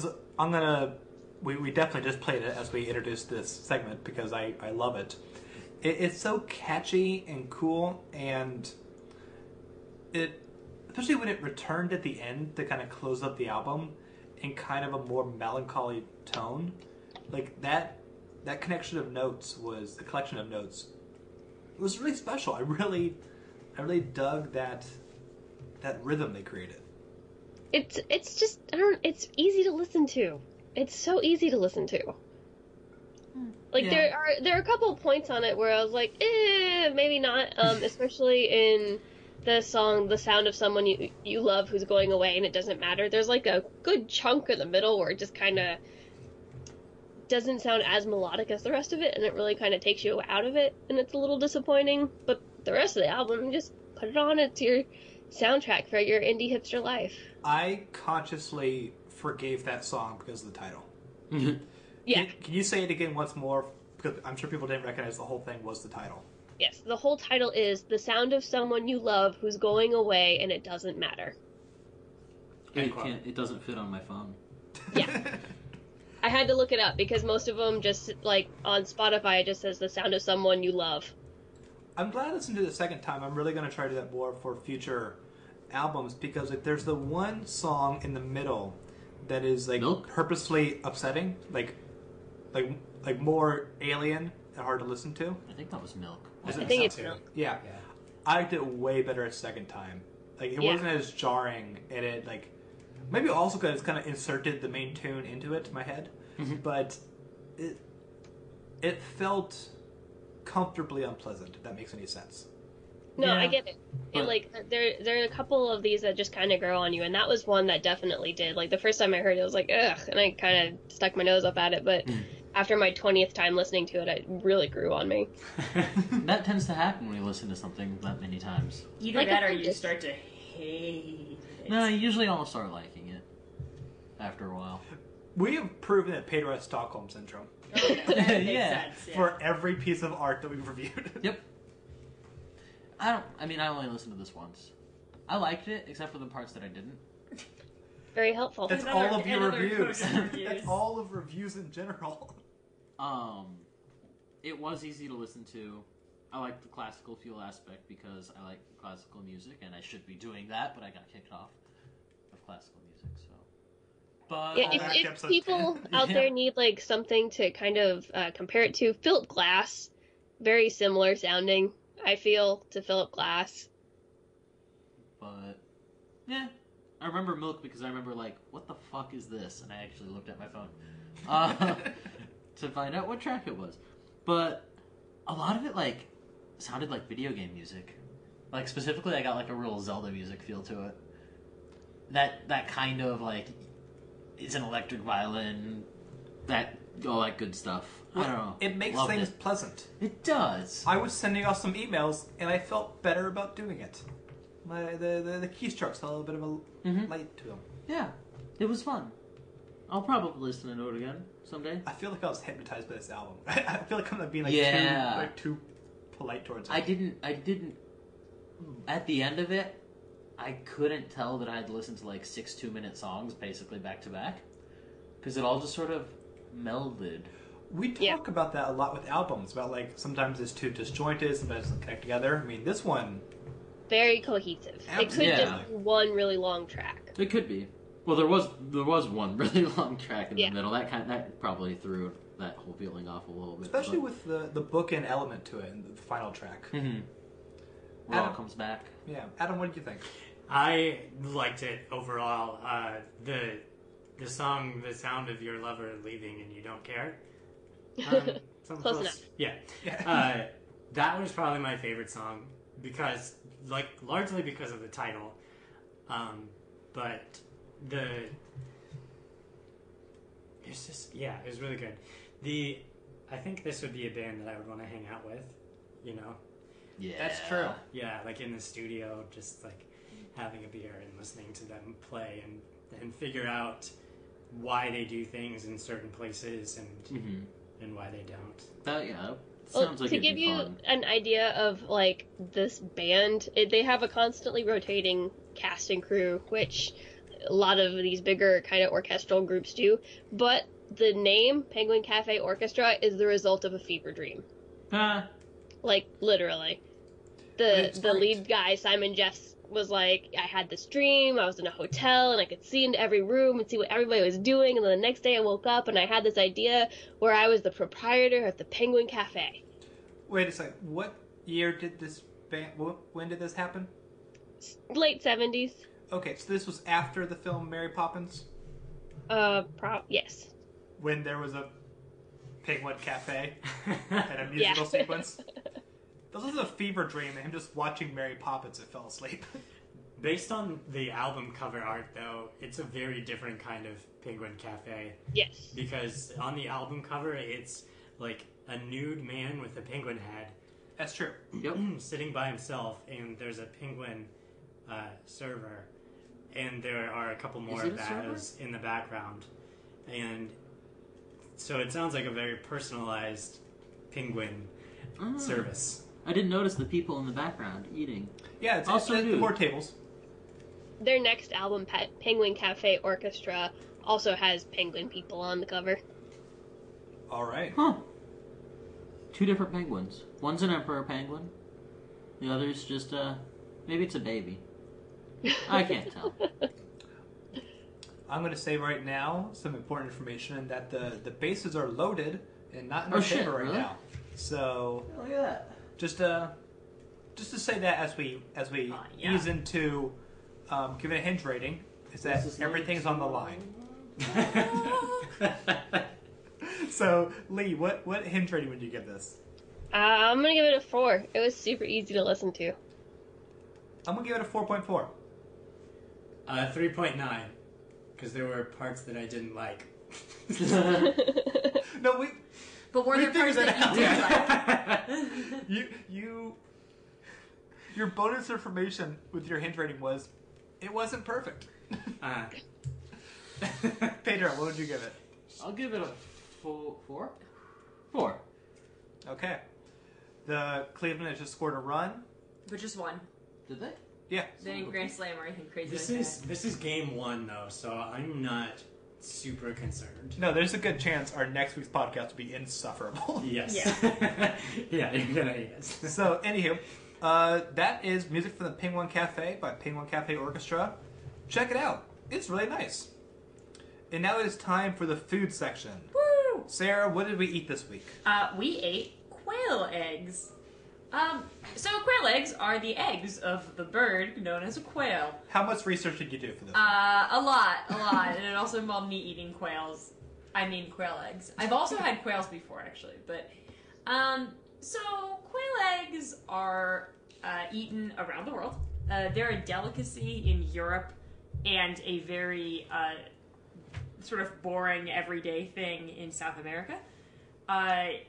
Speaker 1: we definitely just played it as we introduced this segment because I love it. It's so catchy and cool, and especially when it returned at the end to kind of close up the album in kind of a more melancholy tone, like that connection of notes was the collection of notes. It was really special. I really dug that rhythm they created.
Speaker 4: It's just it's easy to listen to. It's so easy to listen to. Like there are a couple of points on it where I was like, maybe not. Especially in the song "The Sound of Someone You Love Who's Going Away and It Doesn't Matter." There's like a good chunk in the middle where it just kind of doesn't sound as melodic as the rest of it, and it really kind of takes you out of it, and it's a little disappointing. But the rest of the album, just put it on. It's your soundtrack for your indie hipster life.
Speaker 1: I consciously forgave that song because of the title.
Speaker 4: Yeah.
Speaker 1: Can you say it again once more? Because I'm sure people didn't recognize the whole thing was the title.
Speaker 4: Yes, the whole title is "The Sound of Someone You Love Who's Going Away and It Doesn't Matter."
Speaker 2: It doesn't fit on my phone.
Speaker 4: Yeah. I had to look it up because most of them just, like, on Spotify, it just says "The Sound of Someone You Love."
Speaker 1: I'm glad I listened to it the second time. I'm really going to try to do that more for future albums because like, there's the one song in the middle that is like
Speaker 2: Milk?
Speaker 1: purposely upsetting, like more alien and hard to listen to.
Speaker 2: I think that was Milk.
Speaker 4: I think it's
Speaker 5: too.
Speaker 1: Yeah. I liked it way better a second time. Like it wasn't as jarring, and it like maybe also because it's kind of inserted the main tune into it to my head, but it felt comfortably unpleasant. If that makes any sense.
Speaker 4: No,
Speaker 2: Yeah.
Speaker 4: I get it. And, like, there are a couple of these that just kind of grow on you, and that was one that definitely did. Like, the first time I heard it, I was like, ugh, and I kind of stuck my nose up at it, but after my 20th time listening to it, it really grew on me.
Speaker 2: That tends to happen when you listen to something that many times.
Speaker 3: Either
Speaker 4: Like
Speaker 3: that or
Speaker 4: a
Speaker 3: you
Speaker 4: fungus.
Speaker 3: start to hate it.
Speaker 2: No, you usually all start liking it after a while.
Speaker 1: We have proven that Pedro has Stockholm syndrome
Speaker 3: Oh, yeah, that makes
Speaker 2: Yeah.
Speaker 3: sense, yeah.
Speaker 1: for every piece of art that we've reviewed.
Speaker 2: Yep. I only listened to this once. I liked it, except for the parts that I didn't.
Speaker 4: Very helpful.
Speaker 1: That's
Speaker 3: Another-
Speaker 1: all of your
Speaker 3: another
Speaker 1: reviews.
Speaker 3: coach reviews.
Speaker 1: That's all of reviews in general.
Speaker 2: It was easy to listen to. I like the classical feel aspect because I like classical music, and I should be doing that, but I got kicked off of classical music, so. But
Speaker 4: Yeah,
Speaker 1: back to
Speaker 4: if
Speaker 1: episode
Speaker 4: people
Speaker 1: 10.
Speaker 4: out there need, like, something to kind of compare it to, Philip Glass, very similar sounding, I feel, to Philip Glass.
Speaker 2: But yeah, I remember Milk because I remember like, what the fuck is this? And I actually looked at my phone to find out what track it was. But a lot of it like sounded like video game music. Like specifically, I got like a real Zelda music feel to it. That kind of like it's an electric violin. All that good stuff. I don't know.
Speaker 1: It makes
Speaker 2: Loved
Speaker 1: things
Speaker 2: it.
Speaker 1: pleasant.
Speaker 2: It does.
Speaker 1: I was sending off some emails, and I felt better about doing it. The keystrokes had a little bit of a light to them.
Speaker 2: Yeah, it was fun. I'll probably listen to it again someday.
Speaker 1: I feel like I was hypnotized by this album. I feel like I'm being too polite towards it.
Speaker 2: I didn't. At the end of it, I couldn't tell that I had listened to like 6 2-minute songs basically back to back because it all just sort of melded.
Speaker 1: We talk about that a lot with albums. About like sometimes it's too disjointed, sometimes it doesn't connect together. I mean, this one
Speaker 4: Very cohesive. It could just be one really long track.
Speaker 2: It could be. Well, there was one really long track in the middle. That probably threw that whole feeling off a little bit.
Speaker 1: Especially with the bookend element to it in the final track.
Speaker 2: Mm-hmm. Where it all comes back.
Speaker 1: Yeah. Adam, what did you think?
Speaker 5: I liked it overall. The song, The Sound of Your Lover Leaving and You Don't Care.
Speaker 4: Close enough.
Speaker 5: Yeah. That was probably my favorite song because, like, largely because of the title. But it's just, it was really good. I think this would be a band that I would want to hang out with, you know?
Speaker 2: Yeah.
Speaker 1: That's true.
Speaker 5: Yeah, like in the studio, just like having a beer and listening to them play and figure out why they do things in certain places and why they don't.
Speaker 2: That sounds like
Speaker 4: to
Speaker 2: it'd
Speaker 4: give
Speaker 2: be
Speaker 4: you
Speaker 2: fun.
Speaker 4: an idea of like this band, they have a constantly rotating cast and crew, which a lot of these bigger kind of orchestral groups do. But the name Penguin Café Orchestra is the result of a fever dream. Like literally, the lead guy Simon Jeffs was like, I had this dream, I was in a hotel and I could see into every room and see what everybody was doing, and then the next day I woke up and I had this idea where I was the proprietor of the Penguin Cafe.
Speaker 1: Wait a second, what year did this band, when did this happen?
Speaker 4: Late 70s.
Speaker 1: Okay, so this was after the film Mary Poppins?
Speaker 4: Yes.
Speaker 1: When there was a Penguin Cafe and a musical sequence? This was a fever dream of him just watching Mary Poppins and fell asleep.
Speaker 5: Based on the album cover art, though, it's a very different kind of Penguin Cafe.
Speaker 4: Yes.
Speaker 5: Because on the album cover, it's like a nude man with a penguin head.
Speaker 1: That's true.
Speaker 2: Yep.
Speaker 5: Sitting by himself, and there's a penguin server. And there are a couple more of those in the background. And so it sounds like a very personalized penguin service.
Speaker 2: I didn't notice the people in the background eating.
Speaker 1: Yeah, it's
Speaker 2: Also
Speaker 1: the
Speaker 2: nude.
Speaker 1: board tables.
Speaker 4: Their next album, Penguin Cafe Orchestra, also has penguin people on the cover.
Speaker 1: All right.
Speaker 2: Huh. 2 different penguins. One's an emperor penguin. The other's just, maybe it's a baby. I can't tell.
Speaker 1: I'm going to say right now some important information, and that the bases are loaded and not in our
Speaker 2: shit,
Speaker 1: chamber right
Speaker 2: really?
Speaker 1: now. So
Speaker 2: Look at that.
Speaker 1: just to say that as we ease into giving a hinge rating, is that everything's on the line. So Lee, what hinge rating would you give this?
Speaker 4: I'm gonna give it a 4. It was super easy to listen to.
Speaker 1: I'm gonna give it a 4.4.
Speaker 5: 3.9. Because there were parts that I didn't like.
Speaker 1: No,
Speaker 3: But were there parts that you did like?
Speaker 1: Your bonus information with your hinge rating was, it wasn't perfect. Pedro, what would you give it?
Speaker 2: I'll give it a 4. 4.
Speaker 1: Okay. The Cleveland has just scored a run.
Speaker 3: But just one.
Speaker 2: Did they?
Speaker 1: Yeah.
Speaker 3: They didn't Grand Slam or anything crazy
Speaker 5: This
Speaker 3: like
Speaker 5: is this is game 1 though, so I'm not super concerned.
Speaker 1: No, there's a good chance our next week's podcast will be insufferable.
Speaker 5: Yes.
Speaker 3: Yeah.
Speaker 5: Yeah, you're gonna hate us.
Speaker 1: So, anywho, that is music from the Penguin Cafe by Penguin Café Orchestra. Check it out. It's really nice. And now it is time for the food section.
Speaker 3: Woo!
Speaker 1: Sarah, what did we eat this week?
Speaker 3: We ate quail eggs. So quail eggs are the eggs of the bird known as a quail.
Speaker 1: How much research did you do for this?
Speaker 3: A lot, and it also involved me eating quail eggs. I've also had quails before, actually, but so quail eggs are eaten around the world. They're a delicacy in Europe and a very sort of boring everyday thing in South America. I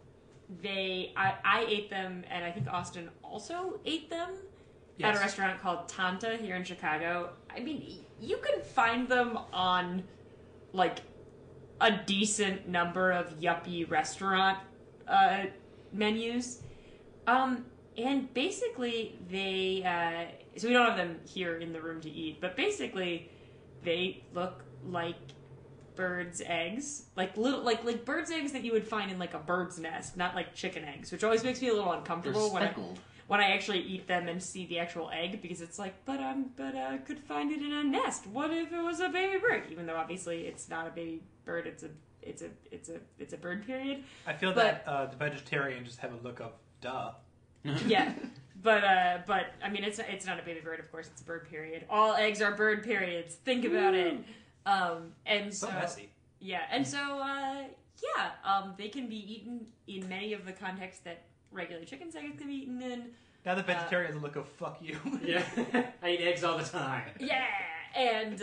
Speaker 3: ate them, and I think Austin also ate them at a restaurant called Tanta here in Chicago. I mean, you can find them on like a decent number of yuppie restaurant menus. And basically they, so we don't have them here in the room to eat, but basically they look like birds' eggs, like little, like birds' eggs that you would find in like a bird's nest, not like chicken eggs, which always makes me a little uncomfortable when I actually eat them and see the actual egg, because it's like, but I could find it in a nest. What if it was a baby bird? Even though obviously it's not a baby bird, it's a bird. Period.
Speaker 1: I feel that the vegetarian just have a look of duh.
Speaker 3: Yeah, but I mean it's not a baby bird, of course. It's a bird. Period. All eggs are bird. Periods. Think about it. And so
Speaker 1: messy.
Speaker 3: Yeah, and so they can be eaten in many of the contexts that regular chicken eggs can be eaten in.
Speaker 1: Now the vegetarian has a look of fuck you.
Speaker 5: Yeah, I eat eggs all the time.
Speaker 3: Yeah, and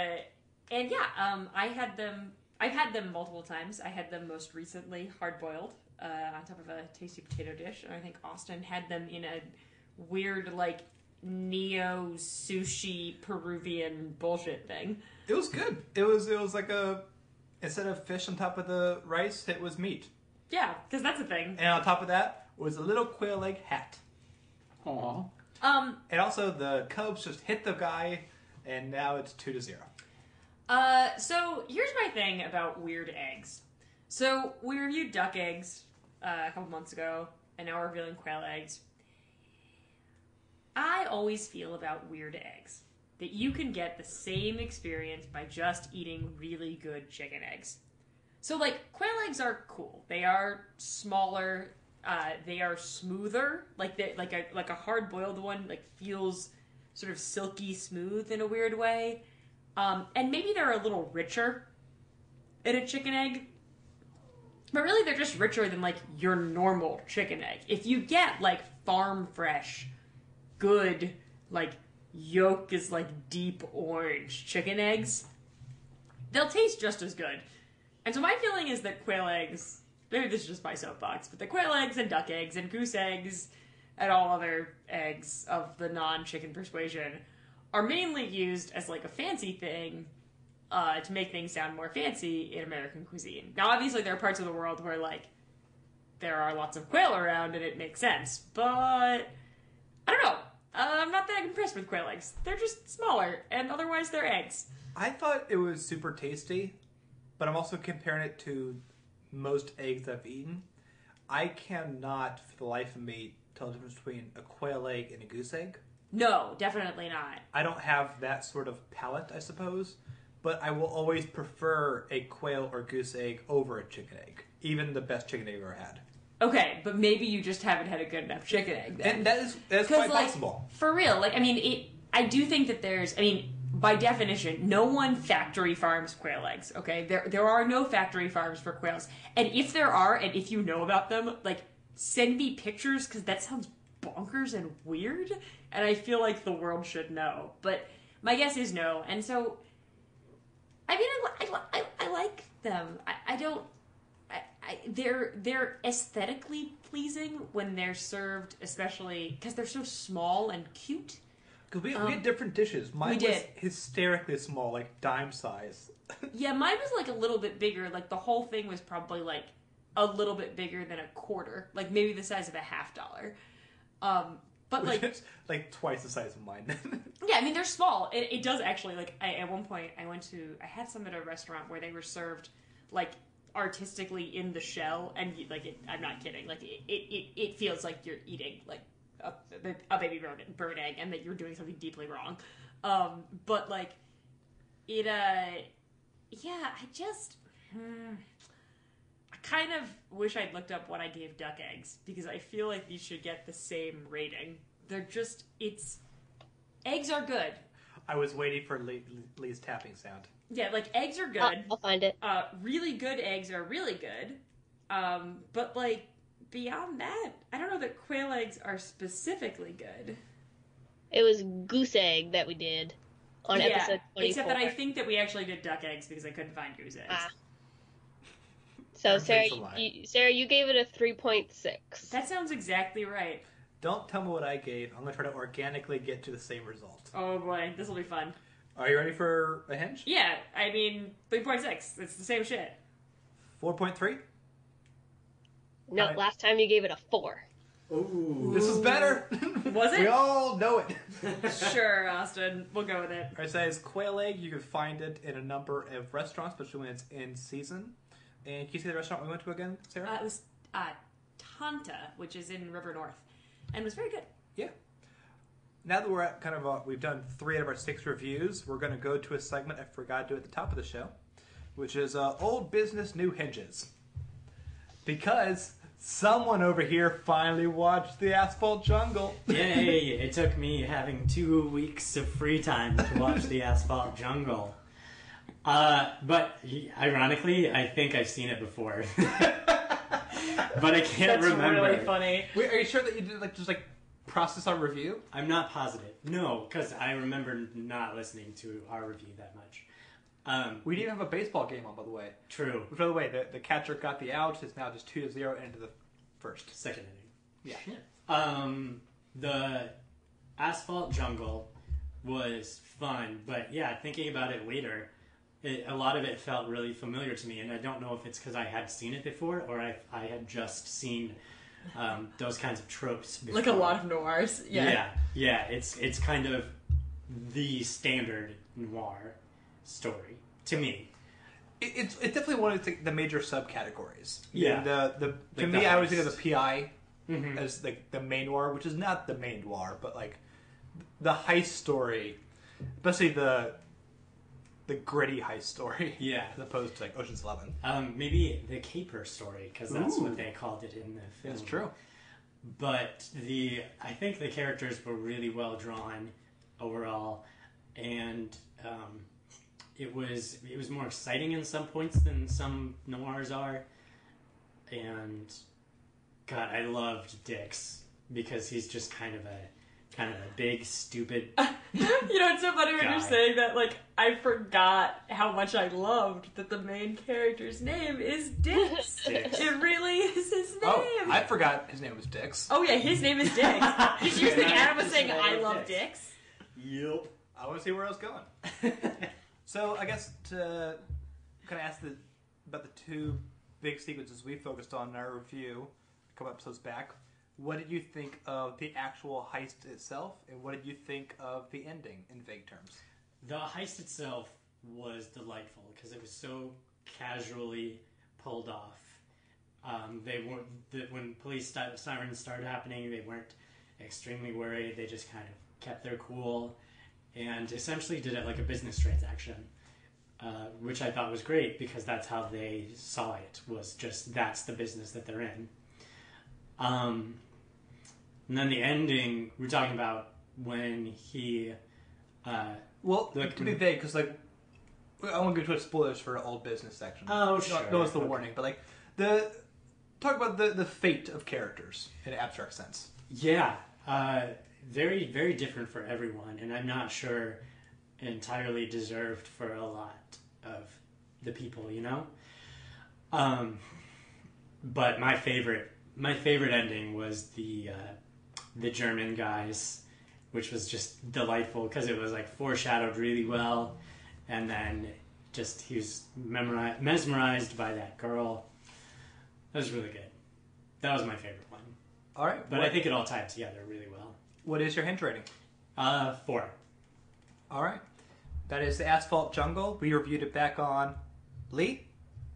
Speaker 3: I had them. I've had them multiple times. I had them most recently hard boiled on top of a tasty potato dish, and I think Austin had them in a weird like neo sushi Peruvian bullshit thing.
Speaker 1: It was good. It was like instead of fish on top of the rice, it was meat.
Speaker 3: Yeah, because that's a thing.
Speaker 1: And on top of that was a little quail egg hat.
Speaker 2: Aww.
Speaker 1: And also the Cubs just hit the guy, and now it's 2-0.
Speaker 3: So here's my thing about weird eggs. So we reviewed duck eggs a couple months ago, and now we're reviewing quail eggs. I always feel about weird eggs that you can get the same experience by just eating really good chicken eggs. So, like, quail eggs are cool. They are smaller. They are smoother. Like a hard boiled one like feels sort of silky smooth in a weird way. And maybe they're a little richer in a chicken egg. But really, they're just richer than like your normal chicken egg. If you get like farm fresh, good, like yolk is like deep orange chicken eggs, they'll taste just as good. And so my feeling is that quail eggs, maybe this is just my soapbox, but the quail eggs and duck eggs and goose eggs and all other eggs of the non-chicken persuasion are mainly used as like a fancy thing to make things sound more fancy in American cuisine. Now obviously there are parts of the world where like there are lots of quail around and it makes sense, but I don't know. I'm not that impressed with quail eggs. They're just smaller, and otherwise they're eggs.
Speaker 1: I thought it was super tasty, but I'm also comparing it to most eggs I've eaten. I cannot, for the life of me, tell the difference between a quail egg and a goose egg.
Speaker 3: No, definitely not.
Speaker 1: I don't have that sort of palate, I suppose, but I will always prefer a quail or goose egg over a chicken egg, even the best chicken egg I've ever had.
Speaker 3: Okay, but maybe you just haven't had a good enough chicken egg then.
Speaker 1: And that is quite
Speaker 3: like,
Speaker 1: possible.
Speaker 3: For real, like, I mean, I do think that there's, I mean, by definition, no one factory farms quail eggs, okay? There are no factory farms for quails. And if there are, and if you know about them, like, send me pictures, because that sounds bonkers and weird, and I feel like the world should know. But my guess is no. And so, I mean, I like them. I don't... They're aesthetically pleasing when they're served, especially because they're so small and cute.
Speaker 1: Because we had different dishes. Mine was hysterically small, like dime size.
Speaker 3: Yeah, mine was like a little bit bigger. Like the whole thing was probably like a little bit bigger than a quarter, like maybe the size of $50. But
Speaker 1: like twice the size of mine.
Speaker 3: Yeah, I mean they're small. It does actually like. At one point I had some at a restaurant where they were served like artistically in the shell, and like I'm not kidding, like it feels like you're eating like a baby bird egg, and that you're doing something deeply wrong. But like it I kind of wish I'd looked up what I gave duck eggs, because I feel like these should get the same rating. They're just, eggs are good.
Speaker 1: I was waiting for Lee's tapping sound.
Speaker 3: Yeah, like, eggs are good.
Speaker 4: I'll find it.
Speaker 3: Really good eggs are really good. But, like, beyond that, I don't know that quail eggs are specifically good.
Speaker 4: It was goose egg that we did on episode 24.
Speaker 3: Except that I think that we actually did duck eggs because I couldn't find goose eggs.
Speaker 4: So, Sarah, you gave it a 3.6.
Speaker 3: That sounds exactly right.
Speaker 1: Don't tell me what I gave. I'm going to try to organically get to the same result.
Speaker 3: Oh boy, this will be fun.
Speaker 1: Are you ready for a henge?
Speaker 3: Yeah, I mean, 3.6. It's the same shit.
Speaker 1: 4.3?
Speaker 4: No, last time you gave it a 4.
Speaker 5: Ooh.
Speaker 1: This is better.
Speaker 3: Was it?
Speaker 1: We all know it.
Speaker 3: Sure, Austin. We'll go with it.
Speaker 1: It says Quail Egg. You can find it in a number of restaurants, especially when it's in season. And can you see the restaurant we went to again, Sarah?
Speaker 3: It was Tanta, which is in River North, and it was very good.
Speaker 1: Yeah. Now that we're at kind of we've done 3 out of our 6 reviews, we're going to go to a segment I forgot to do at the top of the show, which is old business, new hinges. Because someone over here finally watched The Asphalt Jungle.
Speaker 5: Yay! It took me having 2 weeks of free time to watch The Asphalt Jungle. But ironically, I think I've seen it before. But I can't remember.
Speaker 3: That's really funny.
Speaker 1: Wait, are you sure that you did just process our review?
Speaker 5: I'm not positive. No, because I remember not listening to our review that much.
Speaker 1: We didn't have a baseball game on, by the way.
Speaker 5: True.
Speaker 1: Which, by the way, the catcher got the out. It's now just 2-0 into the first.
Speaker 5: Second inning. Yeah. The Asphalt Jungle was fun, but yeah, thinking about it later, a lot of it felt really familiar to me, and I don't know if it's because I had seen it before or I had just seen those kinds of tropes before.
Speaker 3: Like a lot of noirs. Yeah.
Speaker 5: Yeah. It's kind of the standard noir story to me.
Speaker 1: It's definitely one of the major subcategories.
Speaker 5: Yeah.
Speaker 1: To
Speaker 5: Like
Speaker 1: me,
Speaker 5: the
Speaker 1: I always
Speaker 5: heist.
Speaker 1: think of the PI
Speaker 5: Mm-hmm.
Speaker 1: as the main noir, which is not the main noir, but like the heist story, especially the gritty heist story.
Speaker 5: Yeah.
Speaker 1: As opposed to like Ocean's 11.
Speaker 5: Maybe the caper story, because that's
Speaker 1: Ooh.
Speaker 5: what they called it in the film.
Speaker 1: That's true.
Speaker 5: But I think the characters were really well drawn overall, and it was more exciting in some points than some noirs are. And God, I loved Dix because he's just kind of a big stupid.
Speaker 3: You know, it's so funny when
Speaker 5: Guy.
Speaker 3: you're saying that, like, I forgot how much I loved that the main character's name is Dix.
Speaker 5: Dix.
Speaker 3: It really is his name.
Speaker 1: Oh, I forgot his name was Dix.
Speaker 3: Oh, yeah, his name is Dix. Did you think Adam was saying, I love
Speaker 5: Dix.
Speaker 3: Dix?
Speaker 5: Yep.
Speaker 1: I want to see where I was going. So I guess to kind of ask about the 2 big sequences we focused on in our review a couple episodes back. What did you think of the actual heist itself, and what did you think of the ending in vague terms?
Speaker 5: The heist itself was delightful because it was so casually pulled off. They weren't when police sirens started happening. They weren't extremely worried. They just kind of kept their cool and essentially did it like a business transaction, which I thought was great because that's how they saw it. Was just that's the business that they're in. And then the ending, we're talking about when he...
Speaker 1: Well, to be vague, because like, I won't go into spoilers for the old business section.
Speaker 5: Oh, sure.
Speaker 1: No, it's the warning, but like, talk about the fate of characters in an abstract sense.
Speaker 5: Yeah, very, very different for everyone, and I'm not sure entirely deserved for a lot of the people, you know? But my favorite ending was the German guys, which was just delightful because it was like foreshadowed really well, and then just he was mesmerized by that girl. That was really good. That was my favorite one.
Speaker 1: All right,
Speaker 5: But I think it all tied together really well.
Speaker 1: What is your hinge rating?
Speaker 5: 4.
Speaker 1: All right, that is the Asphalt Jungle. We reviewed it back on Lee.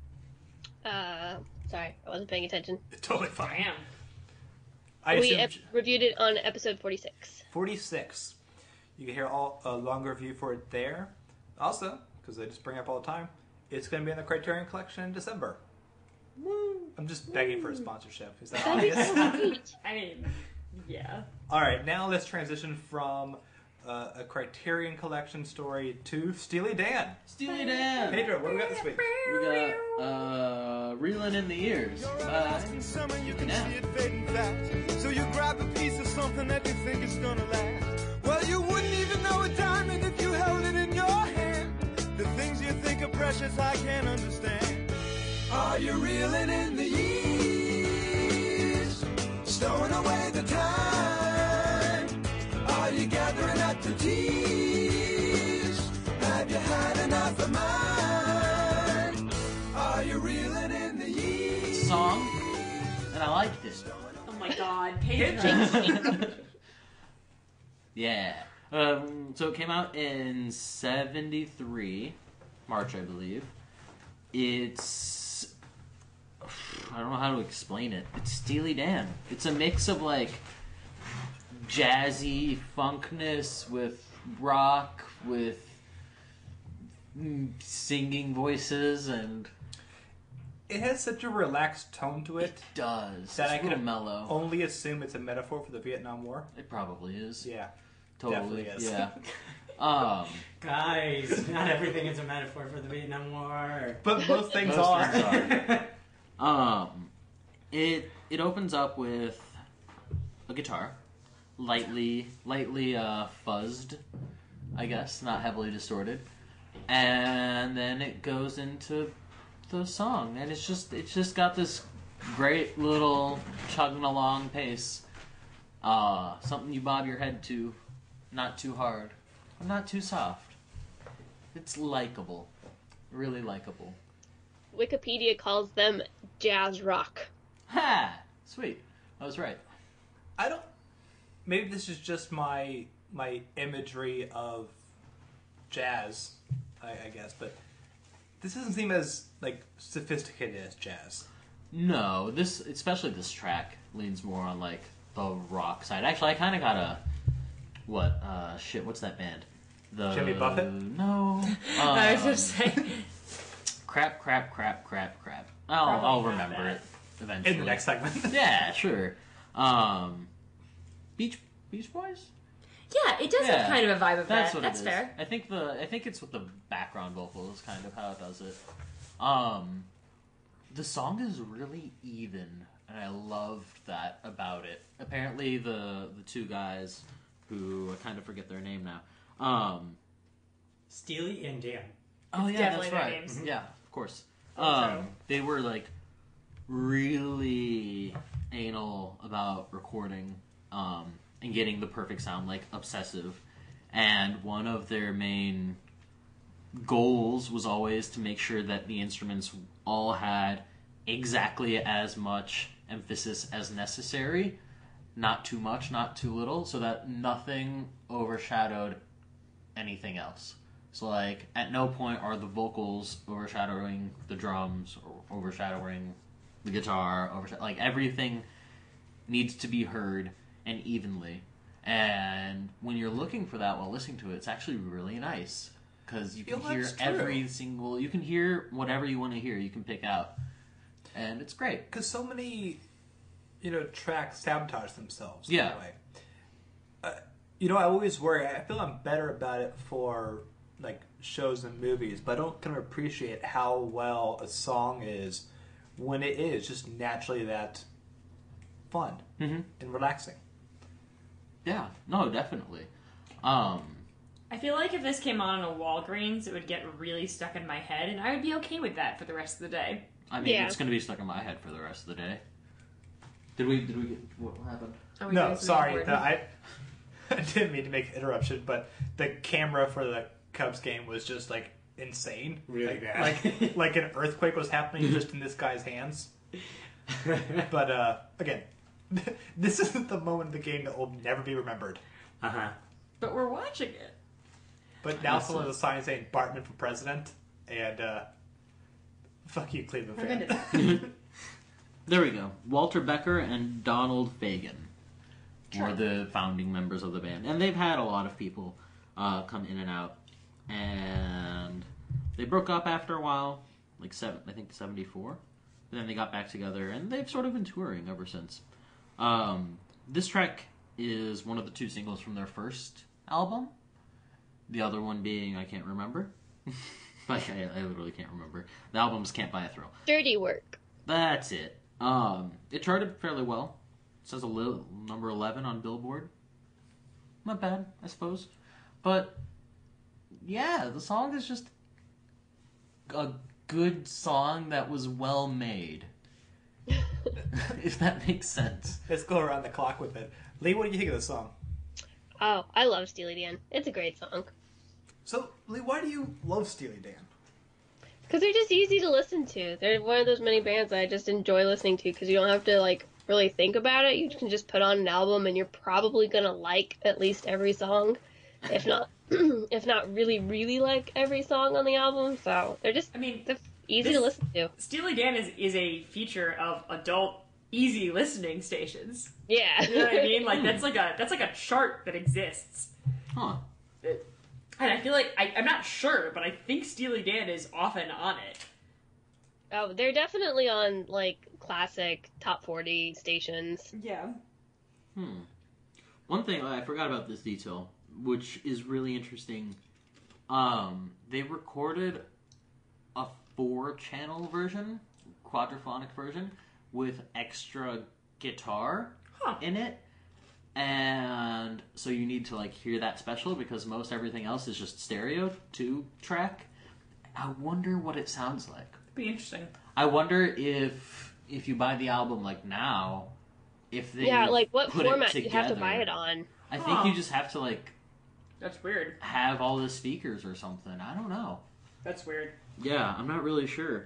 Speaker 4: Sorry, I wasn't paying attention.
Speaker 1: Totally fine.
Speaker 3: Damn.
Speaker 4: We reviewed it on episode 46.
Speaker 1: 46. You can hear a longer review for it there. Also, because I just bring it up all the time, it's going to be in the Criterion Collection in December. Woo! I'm just begging for a sponsorship. Is that
Speaker 4: That'd be
Speaker 1: obvious?
Speaker 4: so great.
Speaker 3: I mean, yeah.
Speaker 1: All right, now let's transition from a Criterion Collection story to Steely Dan.
Speaker 2: Steely Dan.
Speaker 1: Pedro, what do we got this week?
Speaker 2: We got Reelin in the ears.
Speaker 7: Summer, you can
Speaker 2: Yeah.
Speaker 7: see it fading fast. So you grab a piece of something that you think is gonna last. Well, you wouldn't even know a diamond if you held it in your hand. The things you think are precious, I can't understand. Are you reeling in the years? Stowing away the time? Are you gathering up the tears? Have you had enough of mine? Are you reeling in the years?
Speaker 2: Song, and I liked it.
Speaker 3: Oh my god, Pedro.
Speaker 2: Yeah. So it came out in 73, March, I believe. It's... I don't know how to explain it. It's Steely Dan. It's a mix of, like, jazzy funkness with rock, with singing voices, and...
Speaker 1: It has such a relaxed tone to it
Speaker 2: It does.
Speaker 1: that
Speaker 2: It's
Speaker 1: I
Speaker 2: real
Speaker 1: can
Speaker 2: mellow.
Speaker 1: only assume it's a metaphor for the Vietnam War.
Speaker 2: It probably is.
Speaker 1: Yeah,
Speaker 2: Totally.
Speaker 1: definitely is.
Speaker 2: Yeah.
Speaker 5: Guys, not everything is a metaphor for the Vietnam War.
Speaker 1: But most things
Speaker 2: Most
Speaker 1: are.
Speaker 2: things are. It opens up with a guitar, lightly fuzzed, I guess, not heavily distorted, and then it goes into the song, and it's just got this great little chugging along pace. Something you bob your head to, not too hard, or not too soft. It's likable, really likable.
Speaker 4: Wikipedia calls them jazz rock.
Speaker 2: Ha! Sweet. I was right.
Speaker 1: I don't. Maybe this is just my imagery of jazz, I guess, but this doesn't seem as like sophisticated as jazz.
Speaker 2: No, especially this track leans more on like the rock side. Actually, I kind of got a what's that band? The
Speaker 1: Jimmy Buffett?
Speaker 2: No.
Speaker 3: I was just saying.
Speaker 2: Crap.
Speaker 3: Probably
Speaker 2: I'll
Speaker 3: not
Speaker 2: remember
Speaker 3: that.
Speaker 2: it eventually.
Speaker 1: In the next segment.
Speaker 2: Yeah, sure. Beach Boys?
Speaker 3: Yeah, it does have kind of a vibe of
Speaker 2: That's
Speaker 3: that.
Speaker 2: what
Speaker 3: That's
Speaker 2: it is.
Speaker 3: fair.
Speaker 2: I think it's with the background vocals, kind of how it does it. The song is really even, and I loved that about it. Apparently, the two guys who I kind of forget their name now.
Speaker 5: Steely and Dan.
Speaker 2: Oh yeah,
Speaker 3: definitely
Speaker 2: that's
Speaker 3: their
Speaker 2: right.
Speaker 3: names.
Speaker 2: Mhm. Yeah, of course.
Speaker 3: Also.
Speaker 2: They were like really anal about recording and getting the perfect sound, like obsessive. And one of their main goals was always to make sure that the instruments all had exactly as much emphasis as necessary, not too much, not too little, so that nothing overshadowed anything else. So, like, at no point are the vocals overshadowing the drums or overshadowing the guitar. Like, everything needs to be heard and evenly. And when you're looking for that while listening to it, it's actually really nice. Because you can
Speaker 1: Yeah,
Speaker 2: hear
Speaker 1: that's true.
Speaker 2: every single... You can hear whatever you want to hear. You can pick out. And it's great.
Speaker 1: Because so many, tracks sabotage themselves.
Speaker 2: Yeah.
Speaker 1: That way. I always worry. I feel I'm better about it for like shows and movies, but I don't kind of appreciate how well a song is when it is just naturally that fun and relaxing.
Speaker 2: Yeah. No, definitely.
Speaker 3: I feel like if this came on in a Walgreens, it would get really stuck in my head, and I would be okay with that for the rest of the day.
Speaker 2: I mean,
Speaker 4: Yeah.
Speaker 2: it's going to be stuck in my head for the rest of the day. Did we get... What happened?
Speaker 3: Are we
Speaker 1: No,
Speaker 3: doing something
Speaker 1: sorry.
Speaker 3: important?
Speaker 1: I didn't mean to make an interruption, but the camera for the Cubs game was just like insane.
Speaker 5: Really
Speaker 1: like,
Speaker 5: bad.
Speaker 1: Like an earthquake was happening just in this guy's hands. But again, this isn't the moment of the game that will never be remembered.
Speaker 5: Uh-huh.
Speaker 3: But we're watching it.
Speaker 1: But now
Speaker 2: That's
Speaker 1: someone
Speaker 2: it.
Speaker 1: has a sign saying Bartman for president, and fuck you, Cleveland
Speaker 3: We're
Speaker 1: fan.
Speaker 3: gonna do
Speaker 2: There we go. Walter Becker and Donald Fagen were the founding members of the band. And they've had a lot of people come in and out. And they broke up after a while, like I think 74. Then they got back together, and they've sort of been touring ever since. This track is one of the 2 singles from their first album. The other one being, I can't remember. Like, I literally can't remember. The album's Can't Buy a Thrill.
Speaker 4: Dirty Work.
Speaker 2: That's it. It charted fairly well. It says number 11 on Billboard. Not bad, I suppose. But, yeah, the song is just a good song that was well made. If that makes sense.
Speaker 1: Let's go around the clock with it. Lee, what do you think of the song?
Speaker 4: Oh, I love Steely Dan. It's a great song.
Speaker 1: So, Lee, why do you love Steely Dan?
Speaker 4: Because they're just easy to listen to. They're one of those many bands that I just enjoy listening to because you don't have to, like, really think about it. You can just put on an album and you're probably gonna like at least every song. If not, if not really, really like every song on the album. So they're just, they're easy to listen to.
Speaker 3: Steely Dan is a feature of adult easy listening stations.
Speaker 4: Yeah.
Speaker 3: You know what I mean? Like that's like a chart that exists.
Speaker 2: Huh.
Speaker 3: And I feel like I'm not sure, but I think Steely Dan is often on it.
Speaker 4: Oh, they're definitely on like classic top 40 stations.
Speaker 3: Yeah.
Speaker 2: One thing I forgot about this detail, which is really interesting. They recorded a 4-channel version, quadraphonic version, with extra guitar in it. And so you need to like hear that special because most everything else is just stereo 2-track. I wonder what it sounds like.
Speaker 3: Be interesting.
Speaker 2: I wonder if you buy the album like now, if they
Speaker 4: like what
Speaker 2: put
Speaker 4: format
Speaker 2: it
Speaker 4: you have to
Speaker 2: together.
Speaker 4: buy it on.
Speaker 2: I think you just have to like
Speaker 3: That's weird.
Speaker 2: have all the speakers or something. I don't know.
Speaker 3: That's weird.
Speaker 2: Yeah, I'm not really sure,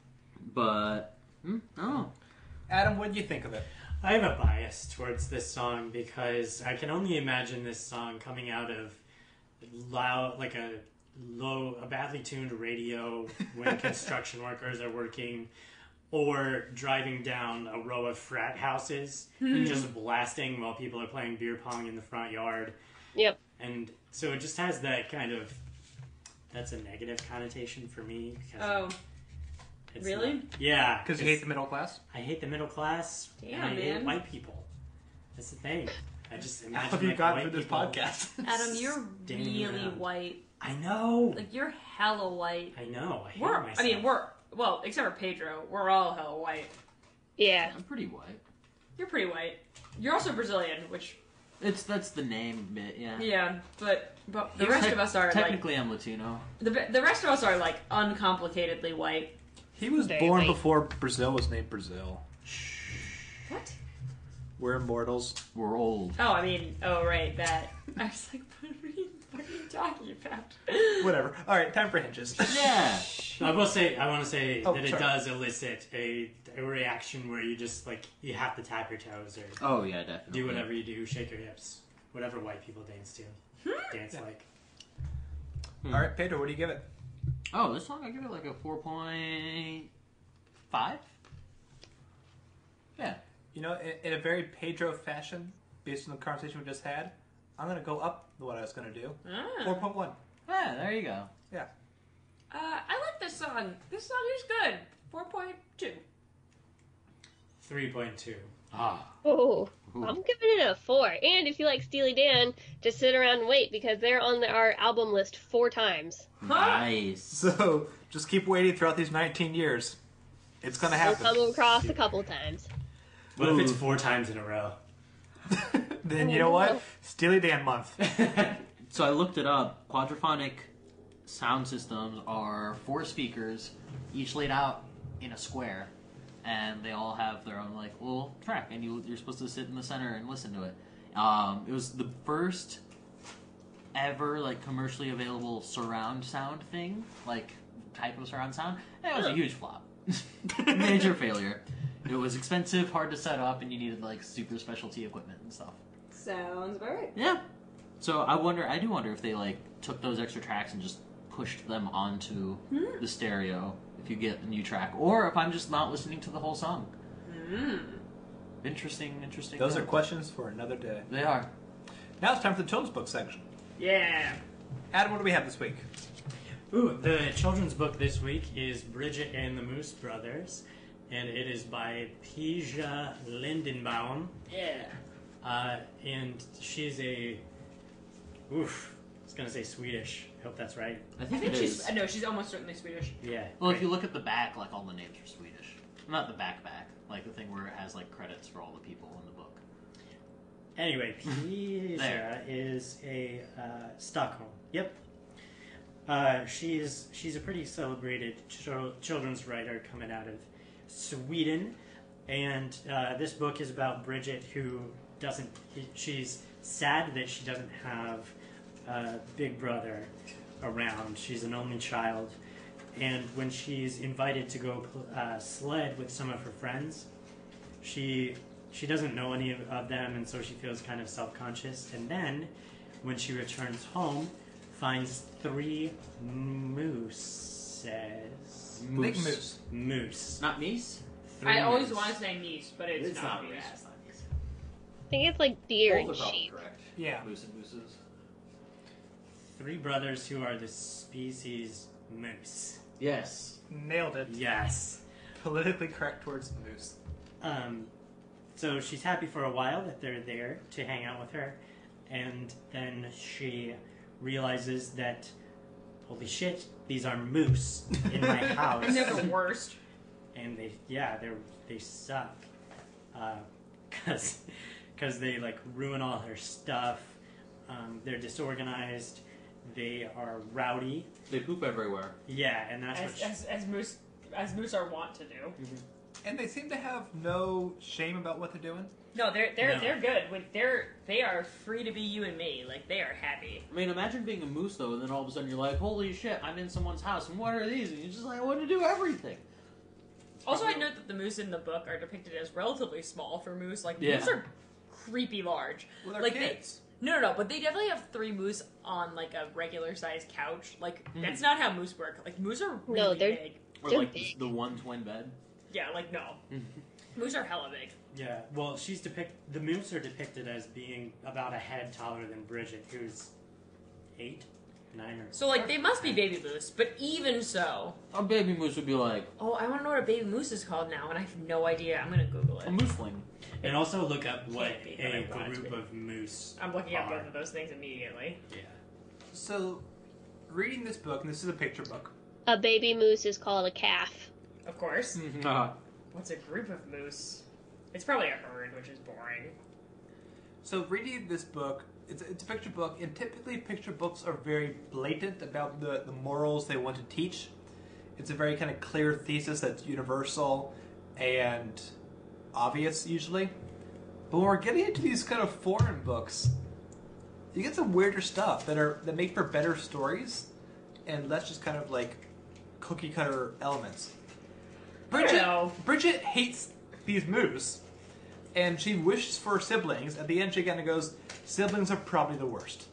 Speaker 2: but I don't know.
Speaker 1: Adam, what do you think of it?
Speaker 5: I have a bias towards this song because I can only imagine this song coming out of loud, like a badly tuned radio when construction workers are working, or driving down a row of frat houses just blasting while people are playing beer pong in the front yard.
Speaker 4: Yep.
Speaker 5: And so it just has that kind of, that's a negative connotation for me. Because it's
Speaker 3: really?
Speaker 5: not, yeah.
Speaker 1: Because you hate the middle class?
Speaker 5: I hate the middle class.
Speaker 3: Damn,
Speaker 5: and I hate
Speaker 3: man.
Speaker 5: white people. That's the thing. I just
Speaker 1: How
Speaker 5: imagine
Speaker 1: have you
Speaker 5: like,
Speaker 1: gotten
Speaker 5: white
Speaker 1: through this
Speaker 5: people
Speaker 1: podcast?
Speaker 3: Adam, you're
Speaker 5: standing
Speaker 3: really
Speaker 5: around.
Speaker 3: white.
Speaker 5: I know.
Speaker 3: Like you're hella white.
Speaker 5: I know. I hate myself.
Speaker 3: Well, except for Pedro, we're all hella white.
Speaker 4: Yeah.
Speaker 2: I'm pretty white.
Speaker 3: You're pretty white. You're also Brazilian, which
Speaker 2: That's the name bit, yeah.
Speaker 3: yeah, but the rest of us are
Speaker 2: technically I'm Latino.
Speaker 3: like the rest of us are like uncomplicatedly white.
Speaker 1: He was
Speaker 4: Very
Speaker 1: born
Speaker 4: white.
Speaker 1: before Brazil was named Brazil.
Speaker 3: What?
Speaker 1: We're immortals.
Speaker 2: We're old.
Speaker 3: Oh, I mean, right, that. I was like, what are you fucking talking about?
Speaker 1: Whatever. All right, time for Henges.
Speaker 2: Yeah.
Speaker 5: I want to say
Speaker 1: Oh,
Speaker 5: that
Speaker 1: sorry.
Speaker 5: it does elicit a reaction where you just like you have to tap your toes or
Speaker 2: Oh yeah, definitely.
Speaker 5: do whatever you do, shake your hips, whatever white people dance to, dance
Speaker 1: Yeah.
Speaker 5: like.
Speaker 1: All right, Pedro, what do you give it?
Speaker 2: Oh, this song I give it like a 4.5. Yeah.
Speaker 1: You know, in a very Pedro fashion, based on the conversation we just had, I'm going to go up what I was going to do. 4.1.
Speaker 2: Yeah, there you go.
Speaker 1: Yeah.
Speaker 3: I like this song. This song is good. 4.2.
Speaker 5: 3.2.
Speaker 2: Ah.
Speaker 4: Oh, I'm giving it a 4. And if you like Steely Dan, just sit around and wait because they're on our album list 4 times.
Speaker 2: Nice.
Speaker 1: So, just keep waiting throughout these 19 years. It's going to
Speaker 4: We'll
Speaker 1: happen.
Speaker 4: come across a couple times.
Speaker 5: What if it's 4 times in a row?
Speaker 1: Then you know what? Steely Dan month.
Speaker 2: So I looked it up. Quadraphonic sound systems are 4 speakers, each laid out in a square, and they all have their own like little track, and you're supposed to sit in the center and listen to it. It was the first ever like commercially available surround sound thing, like type of surround sound. And it was a huge flop, major failure. It was expensive, hard to set up, and you needed like super specialty equipment and stuff.
Speaker 3: Sounds about right.
Speaker 2: Yeah. So I do wonder if they like took those extra tracks and just pushed them onto the stereo if you get a new track, or if I'm just not listening to the whole song. Interesting.
Speaker 1: Those are
Speaker 2: note.
Speaker 1: questions for another day.
Speaker 2: They are.
Speaker 1: Now it's time for the children's book section.
Speaker 3: Yeah.
Speaker 1: Adam, what do we have this week?
Speaker 5: Ooh, the children's book this week is Bridget and the Moose Brothers. and it is by Pija Lindenbaum.
Speaker 2: Yeah.
Speaker 5: And she's a... Oof. I was going to say Swedish. I hope that's right.
Speaker 2: I
Speaker 3: I
Speaker 2: think
Speaker 3: think
Speaker 2: it
Speaker 3: she's
Speaker 2: is.
Speaker 3: no, she's almost certainly Swedish.
Speaker 5: Yeah.
Speaker 2: Well,
Speaker 5: great.
Speaker 2: if you look at the back, like all the names are Swedish. Not the back, like the thing where it has like credits for all the people in the book.
Speaker 5: Anyway, Pija
Speaker 2: There.
Speaker 5: is a Stockholm. Yep. She's a pretty celebrated children's writer coming out of Sweden, and this book is about Bridget, who she's sad that she doesn't have a big brother around. She's an only child, and when she's invited to go sled with some of her friends, she doesn't know any of them, and so she feels kind of self-conscious. And then, when she returns home, finds 3 mooses.
Speaker 1: Big moose.
Speaker 5: Moose.
Speaker 2: Not Meese?
Speaker 3: I always
Speaker 2: moose.
Speaker 3: want to say niece, but it's, not
Speaker 2: Meese.
Speaker 3: Meese.
Speaker 2: It's not Meese.
Speaker 4: I think it's like deer
Speaker 2: Both
Speaker 4: and
Speaker 2: are probably
Speaker 4: sheep.
Speaker 2: correct.
Speaker 1: Yeah.
Speaker 2: Moose and mooses.
Speaker 5: 3 brothers who are the species moose.
Speaker 2: Yes.
Speaker 1: Nailed it.
Speaker 5: Yes.
Speaker 1: Politically correct towards moose.
Speaker 5: So she's happy for a while that they're there to hang out with her, and then she realizes that, holy shit, these are moose in my house.
Speaker 3: And they're the worst.
Speaker 5: And they suck, because they like ruin all her stuff. They're disorganized. They are rowdy.
Speaker 2: They poop everywhere.
Speaker 5: Yeah, and that's what
Speaker 3: As moose are wont to do.
Speaker 1: And they seem to have no shame about what they're doing.
Speaker 3: No, they're
Speaker 5: No.
Speaker 3: good. They are free to be you and me. Like, they are happy.
Speaker 2: I mean, imagine being a moose, though, and then all of a sudden you're like, holy shit, I'm in someone's house, and what are these? And you're just like, I want to do everything.
Speaker 3: Also, I note that the moose in the book are depicted as relatively small for moose. Like,
Speaker 2: Yeah.
Speaker 3: moose are creepy large.
Speaker 1: Well, they're
Speaker 3: like
Speaker 1: kids.
Speaker 3: No, but they definitely have 3 moose on, like, a regular-sized couch. Like, that's not how moose work. Like, moose are really
Speaker 4: they're-
Speaker 3: big.
Speaker 2: Or
Speaker 4: They're
Speaker 2: like
Speaker 4: big.
Speaker 2: the one twin bed.
Speaker 3: Yeah, like, no. Moose are hella big.
Speaker 5: Yeah, well, the moose are depicted as being about a head taller than Bridget, who's 8, 9, or...
Speaker 3: So, like, they must be baby moose, but even so...
Speaker 2: A baby moose would be like
Speaker 3: Oh, I want to know what a baby moose is called now, and I have no idea. I'm gonna Google
Speaker 2: a
Speaker 3: it.
Speaker 2: moosling.
Speaker 5: And also look up what
Speaker 3: Can't be, but I
Speaker 5: a
Speaker 3: want it to
Speaker 5: group
Speaker 3: be.
Speaker 5: of moose
Speaker 3: I'm looking up
Speaker 5: are.
Speaker 3: both of those things immediately.
Speaker 5: Yeah.
Speaker 1: So, reading this book, and this is a picture book.
Speaker 4: A baby moose is called a calf.
Speaker 3: Of course.
Speaker 2: Uh,
Speaker 3: What's a group of moose? It's probably a herd, which is boring.
Speaker 1: So, reading this book, it's a picture book, and typically picture books are very blatant about the morals they want to teach. It's a very kind of clear thesis that's universal and obvious, usually. But when we're getting into these kind of foreign books, you get some weirder stuff that make for better stories, and less just kind of like cookie cutter elements.
Speaker 3: know.
Speaker 1: Bridget hates these moose, and she wishes for siblings. At the end, she kind of goes, "Siblings are probably the worst,"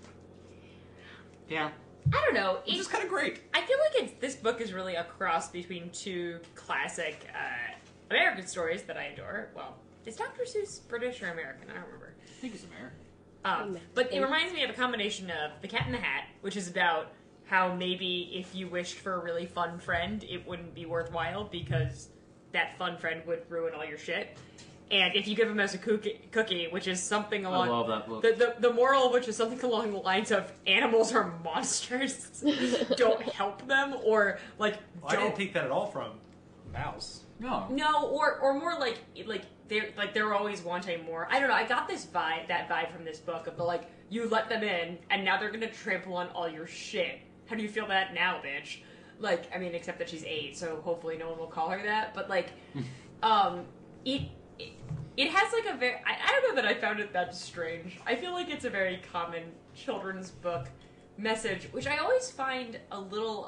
Speaker 2: yeah.
Speaker 3: I don't know.
Speaker 1: which is kind of great.
Speaker 3: I feel like this book is really a cross between 2 classic American stories that I adore. Well, is Dr. Seuss British or American? I don't remember.
Speaker 2: I think it's American.
Speaker 3: But it reminds me of a combination of The Cat in the Hat, which is about how maybe if you wished for a really fun friend, it wouldn't be worthwhile because that fun friend would ruin all your shit. And if you give him as a cookie, which is something along...
Speaker 2: I love that book.
Speaker 3: The moral of which is something along the lines of animals are monsters, don't help them, or, like,
Speaker 1: Well, I didn't take that at all from Mouse.
Speaker 2: No.
Speaker 3: No, or more like they're always wanting more. I don't know. I got that vibe from this book of the like you let them in and now they're gonna trample on all your shit. How do you feel that now, bitch? Like, I mean, except that she's 8, so hopefully no one will call her that. But like, it has like a very I don't know that I found it that strange. I feel like it's a very common children's book message, which I always find a little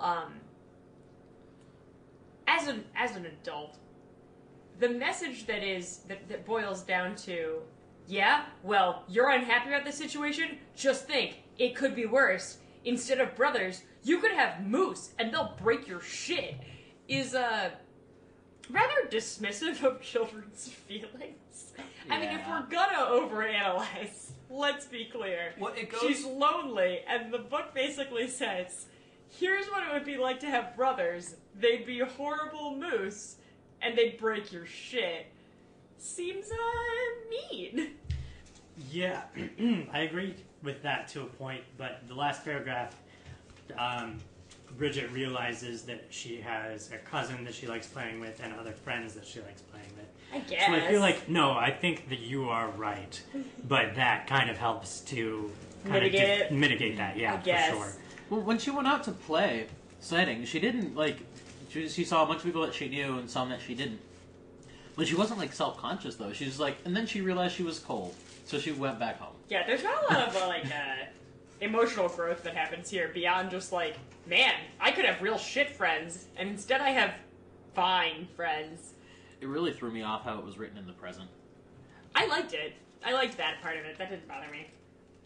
Speaker 3: as an adult. The message that boils down to, yeah, well, you're unhappy about the situation? Just think, it could be worse. Instead of brothers, you could have moose, and they'll break your shit, is, rather dismissive of children's feelings. I mean, if
Speaker 2: Yeah.
Speaker 3: we're gonna overanalyze, let's be clear.
Speaker 1: Well, it goes-
Speaker 3: She's lonely, and the book basically says, here's what it would be like to have brothers. They'd be horrible moose, and they break your shit seems mean.
Speaker 5: Yeah, I agree with that to a point, but the last paragraph, Bridget realizes that she has a cousin that she likes playing with and other friends that she likes playing with.
Speaker 3: I guess.
Speaker 5: So I feel like, no, I think that you are right, but that kind of helps to mitigate that, yeah,
Speaker 3: I guess.
Speaker 5: for sure.
Speaker 2: Well, when she went out to play setting, she didn't, like, she saw a bunch of people that she knew and some that she didn't. But she wasn't, like, self-conscious, though. She was like, and then she realized she was cold, so she went back home.
Speaker 3: Yeah, there's not a lot of, like, emotional growth that happens here beyond just, like, man, I could have real shit friends, and instead I have fine friends.
Speaker 2: It really threw me off how it was written in the present.
Speaker 3: I liked it. I liked that part of it. That didn't bother me.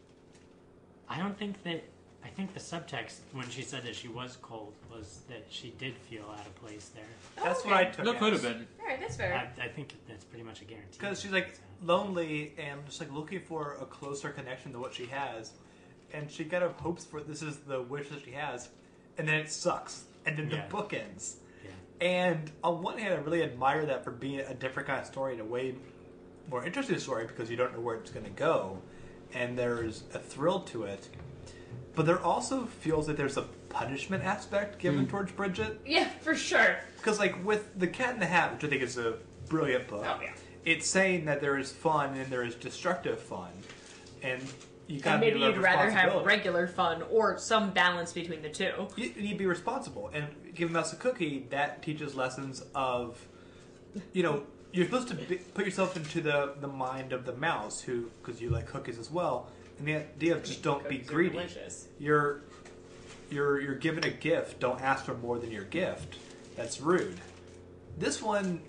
Speaker 5: I think the subtext when she said that she was cold was that she did feel out of place there.
Speaker 1: That's
Speaker 3: okay.
Speaker 1: what I took.
Speaker 2: That could
Speaker 1: as.
Speaker 2: have been.
Speaker 3: Alright, that's fair.
Speaker 5: I think that's pretty much a guarantee.
Speaker 1: Because she's like lonely and just like looking for a closer connection to what she has, and she kind of hopes for this is the wish that she has, and then it sucks, and then the book ends. Yeah. And on one hand, I really admire that for being a different kind of story and a way more interesting story because you don't know where it's going to go, and there's a thrill to it. But there also feels like there's a punishment aspect given towards Bridget.
Speaker 3: Yeah, for sure.
Speaker 1: Because, like, with The Cat in the Hat, which I think is a brilliant book, it's saying that there is fun and there is destructive fun. And you gotta
Speaker 3: maybe
Speaker 1: be
Speaker 3: you'd rather have regular fun or some balance between the two.
Speaker 1: You need to be responsible. And Give a Mouse a Cookie, that teaches lessons of, you know, you're supposed to put yourself into the mind of the mouse, who, because you like cookies as well, and the idea of just don't be greedy.
Speaker 3: Delicious.
Speaker 1: You're given a gift. Don't ask for more than your gift. That's rude. This one,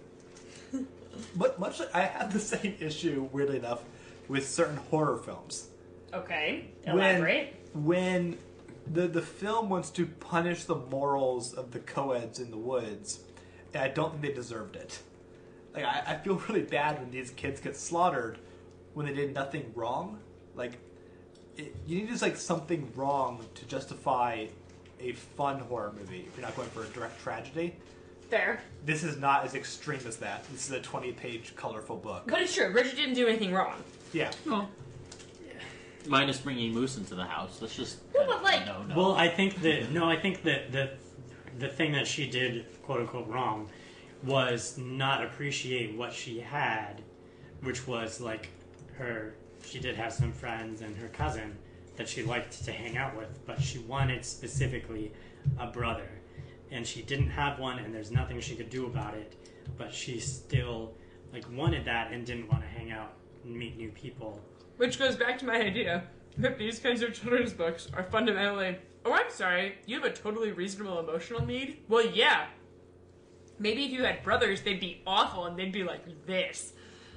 Speaker 1: but much like I have the same issue, weirdly enough, with certain horror films.
Speaker 3: Okay, elaborate.
Speaker 1: When the film wants to punish the morals of the co-eds in the woods, and I don't think they deserved it. Like I feel really bad when these kids get slaughtered when they did nothing wrong. Like. You need just like something wrong to justify a fun horror movie if you're not going for a direct tragedy.
Speaker 3: Fair.
Speaker 1: This is not as extreme as that. This is a 20-page colorful book.
Speaker 3: But it's true. Bridget didn't do anything wrong.
Speaker 1: Yeah.
Speaker 2: Well, minus bringing Moose into the house. That's just
Speaker 3: but like,
Speaker 2: no.
Speaker 5: Well, I think that the thing that she did, quote unquote, wrong was not appreciate what she had, which was like her. She did have some friends and her cousin that she liked to hang out with, but she wanted specifically a brother. And she didn't have one, and there's nothing she could do about it, but she still like wanted that and didn't want to hang out and meet new people.
Speaker 3: which goes back to my idea that these kinds of children's books are fundamentally, oh, I'm sorry, you have a totally reasonable emotional need? Well, yeah. Maybe if you had brothers, they'd be awful, and they'd be like this.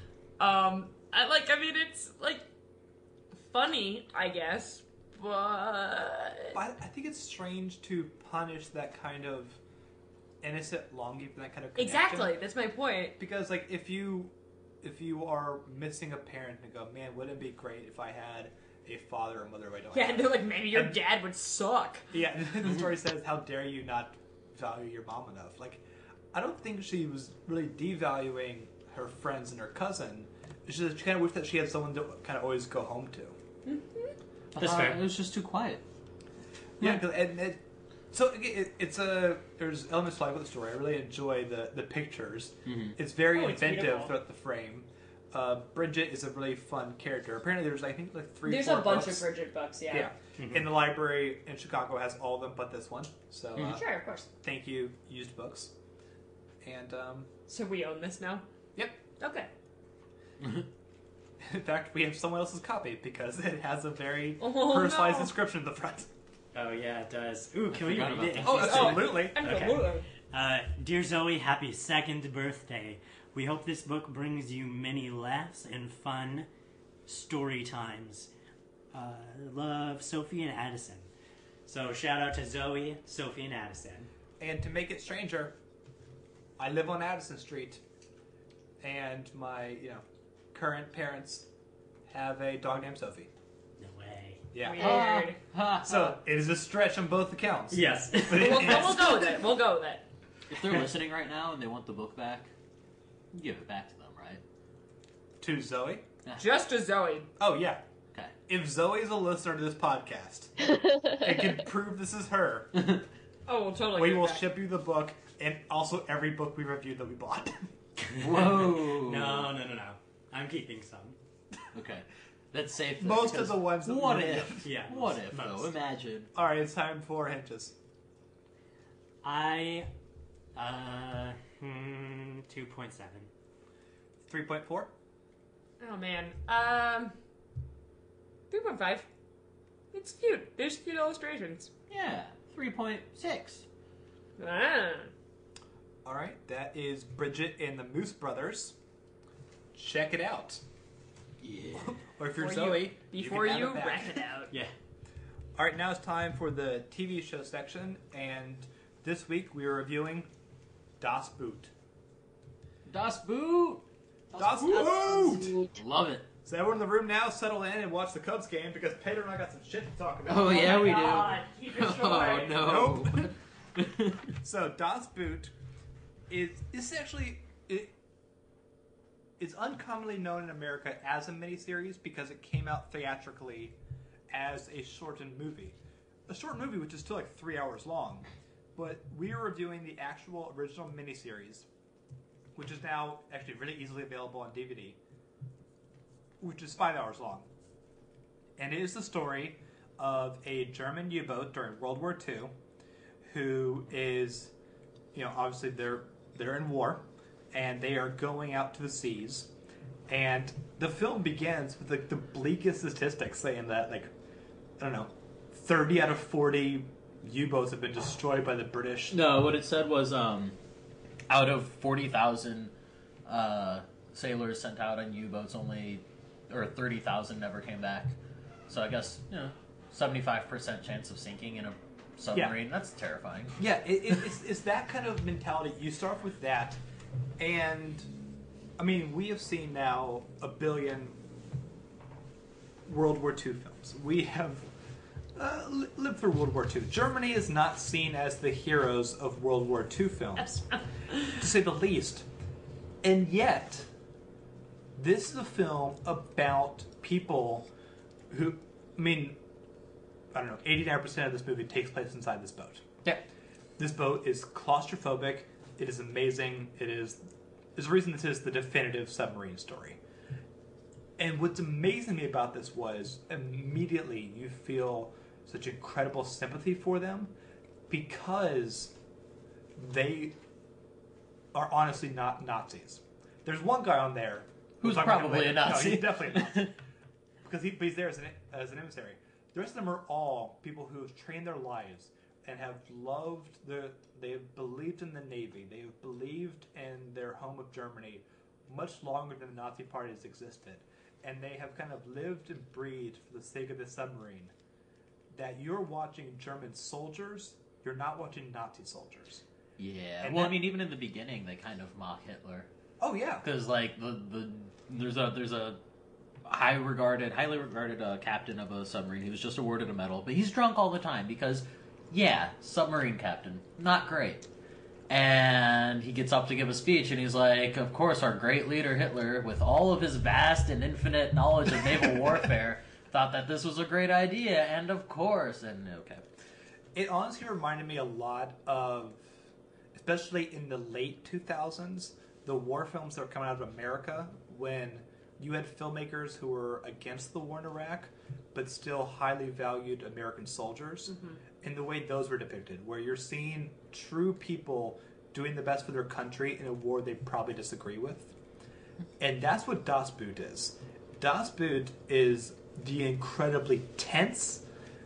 Speaker 3: It's, like, funny, I guess, but...
Speaker 1: I think it's strange to punish that kind of innocent longing for that kind of connection.
Speaker 3: Exactly, that's my point.
Speaker 1: Because, like, if you are missing a parent and go, man, wouldn't it be great if I had a father or mother who I don't have?
Speaker 3: And they're like, maybe your dad would suck.
Speaker 1: Yeah, and the story says, how dare you not value your mom enough? Like, I don't think she was really devaluing her friends and her cousin. It's just she kind of wished that she had someone to kind of always go home to.
Speaker 3: Mm-hmm.
Speaker 5: That's fair.
Speaker 2: It was just too quiet.
Speaker 1: Yeah, there's elements to like with the story. I really enjoy the pictures.
Speaker 2: Mm-hmm.
Speaker 1: It's very
Speaker 3: it's
Speaker 1: inventive
Speaker 3: beautiful.
Speaker 1: throughout the frame. Bridget is a really fun character. Apparently, there's I think like 3-4
Speaker 3: There's a bunch
Speaker 1: books.
Speaker 3: of Bridget books, yeah.
Speaker 1: Yeah,
Speaker 5: Mhm.
Speaker 1: and the library in Chicago has all of them but this one. So
Speaker 3: Sure, of course.
Speaker 1: thank you, used books. And
Speaker 3: So we own this now?
Speaker 1: yep.
Speaker 3: Okay.
Speaker 1: In fact, we have someone else's copy because it has a very
Speaker 3: Oh,
Speaker 1: personalized
Speaker 3: no.
Speaker 1: inscription at the front.
Speaker 5: Oh yeah, it does. Ooh, can we
Speaker 2: forgot
Speaker 5: read
Speaker 2: about
Speaker 5: it?
Speaker 2: that.
Speaker 1: Oh, absolutely.
Speaker 3: Absolutely.
Speaker 5: Dear Zoe, happy 2nd birthday. We hope this book brings you many laughs and fun story times. Love, Sophie and Addison. So shout out to Zoe, Sophie, and Addison.
Speaker 1: And to make it stranger, I live on Addison Street, and my current parents have a dog named Sophie.
Speaker 5: No way.
Speaker 1: Yeah.
Speaker 3: Weird.
Speaker 1: So it is a stretch on both accounts.
Speaker 5: Yes.
Speaker 1: But
Speaker 3: We'll go with it. We'll go with it.
Speaker 2: If they're listening right now and they want the book back, Give it back to them, right?
Speaker 1: To Zoe?
Speaker 3: Just to Zoe.
Speaker 1: Oh, yeah.
Speaker 2: Okay.
Speaker 1: If Zoe's a listener to this podcast and can prove this is her,
Speaker 3: Oh, we'll totally
Speaker 1: we
Speaker 3: give it
Speaker 1: will
Speaker 3: back.
Speaker 1: ship you the book and also every book we reviewed that we bought.
Speaker 2: Whoa.
Speaker 5: No. I'm keeping some.
Speaker 2: Okay. That's safe. Then,
Speaker 1: Most of
Speaker 2: because
Speaker 1: the ones that
Speaker 2: what
Speaker 1: we
Speaker 2: if?
Speaker 5: Yeah,
Speaker 2: What
Speaker 5: most-
Speaker 2: if,
Speaker 5: most.
Speaker 2: though? Imagine.
Speaker 1: All right, it's time for Henges.
Speaker 5: I 2.7.
Speaker 1: 3.4?
Speaker 3: Oh man. 3.5. It's cute. There's cute illustrations.
Speaker 2: Yeah. 3.6.
Speaker 3: Ah.
Speaker 1: All right, that is Bridget and the Moose Brothers. Check it out.
Speaker 2: Yeah.
Speaker 1: Or if you're
Speaker 3: Before
Speaker 1: Zoe,
Speaker 3: Before
Speaker 1: can have
Speaker 3: you
Speaker 1: it back.
Speaker 3: wrap it out.
Speaker 5: Yeah.
Speaker 1: All right, now it's time for the TV show section, and this week we are reviewing Das Boot.
Speaker 2: Das Boot.
Speaker 1: Das Boot!
Speaker 2: Love it.
Speaker 1: So everyone in the room now, settle in and watch the Cubs game because Pedro and I got some shit to talk about.
Speaker 2: Oh, yeah, we
Speaker 3: God, keep it
Speaker 2: do.
Speaker 3: short.
Speaker 2: Oh, no.
Speaker 1: So Das Boot is actually it's uncommonly known in America as a miniseries because it came out theatrically as a shortened movie. A short movie which is still like 3 hours long. But we are reviewing the actual original miniseries, which is now actually really easily available on DVD, which is 5 hours long. And it is the story of a German U-boat during World War II who is, obviously they're in war, and they are going out to the seas. And the film begins with like the bleakest statistics saying that 30 out of 40 U-boats have been destroyed by the British.
Speaker 2: No, what it said was out of 40,000 sailors sent out on U-boats, only 30,000 never came back. So I guess 75% chance of sinking in a submarine. Yeah. That's terrifying.
Speaker 1: Yeah, it's that kind of mentality. You start off with that, and I mean, we have seen now a billion World War II films. We have lived through World War II. Germany is not seen as the heroes of World War II films, to say the least. And yet, this is a film about people who, I mean, I don't know, 89% of this movie takes place inside this boat.
Speaker 2: Yeah.
Speaker 1: This boat is claustrophobic. It is amazing. There's a reason this is the definitive submarine story. And what's amazing to me about this was immediately you feel such incredible sympathy for them because they are honestly not Nazis. There's one guy on there
Speaker 2: who's probably a Nazi.
Speaker 1: No, he's definitely a Nazi. Because he's there as an emissary. The rest of them are all people who have trained their lives and have loved they have believed in the Navy. They have believed in their home of Germany much longer than the Nazi Party has existed. And they have kind of lived and breathed for the sake of the submarine. That you're watching German soldiers, you're not watching Nazi soldiers.
Speaker 2: Yeah.
Speaker 1: And
Speaker 2: well, I mean, even in the beginning, they kind of mock Hitler.
Speaker 1: Oh yeah.
Speaker 2: Because there's a highly regarded captain of a submarine. He was just awarded a medal, but he's drunk all the time because, submarine captain, not great. And he gets up to give a speech, and he's like, of course, our great leader Hitler, with all of his vast and infinite knowledge of naval warfare, thought that this was a great idea, and of course, and okay.
Speaker 1: It honestly reminded me a lot of, especially in the late 2000s, the war films that were coming out of America when you had filmmakers who were against the war in Iraq, but still highly valued American soldiers, and the way those were depicted, where you're seeing true people doing the best for their country in a war they probably disagree with. And that's what Das Boot is. Das Boot is the incredibly tense,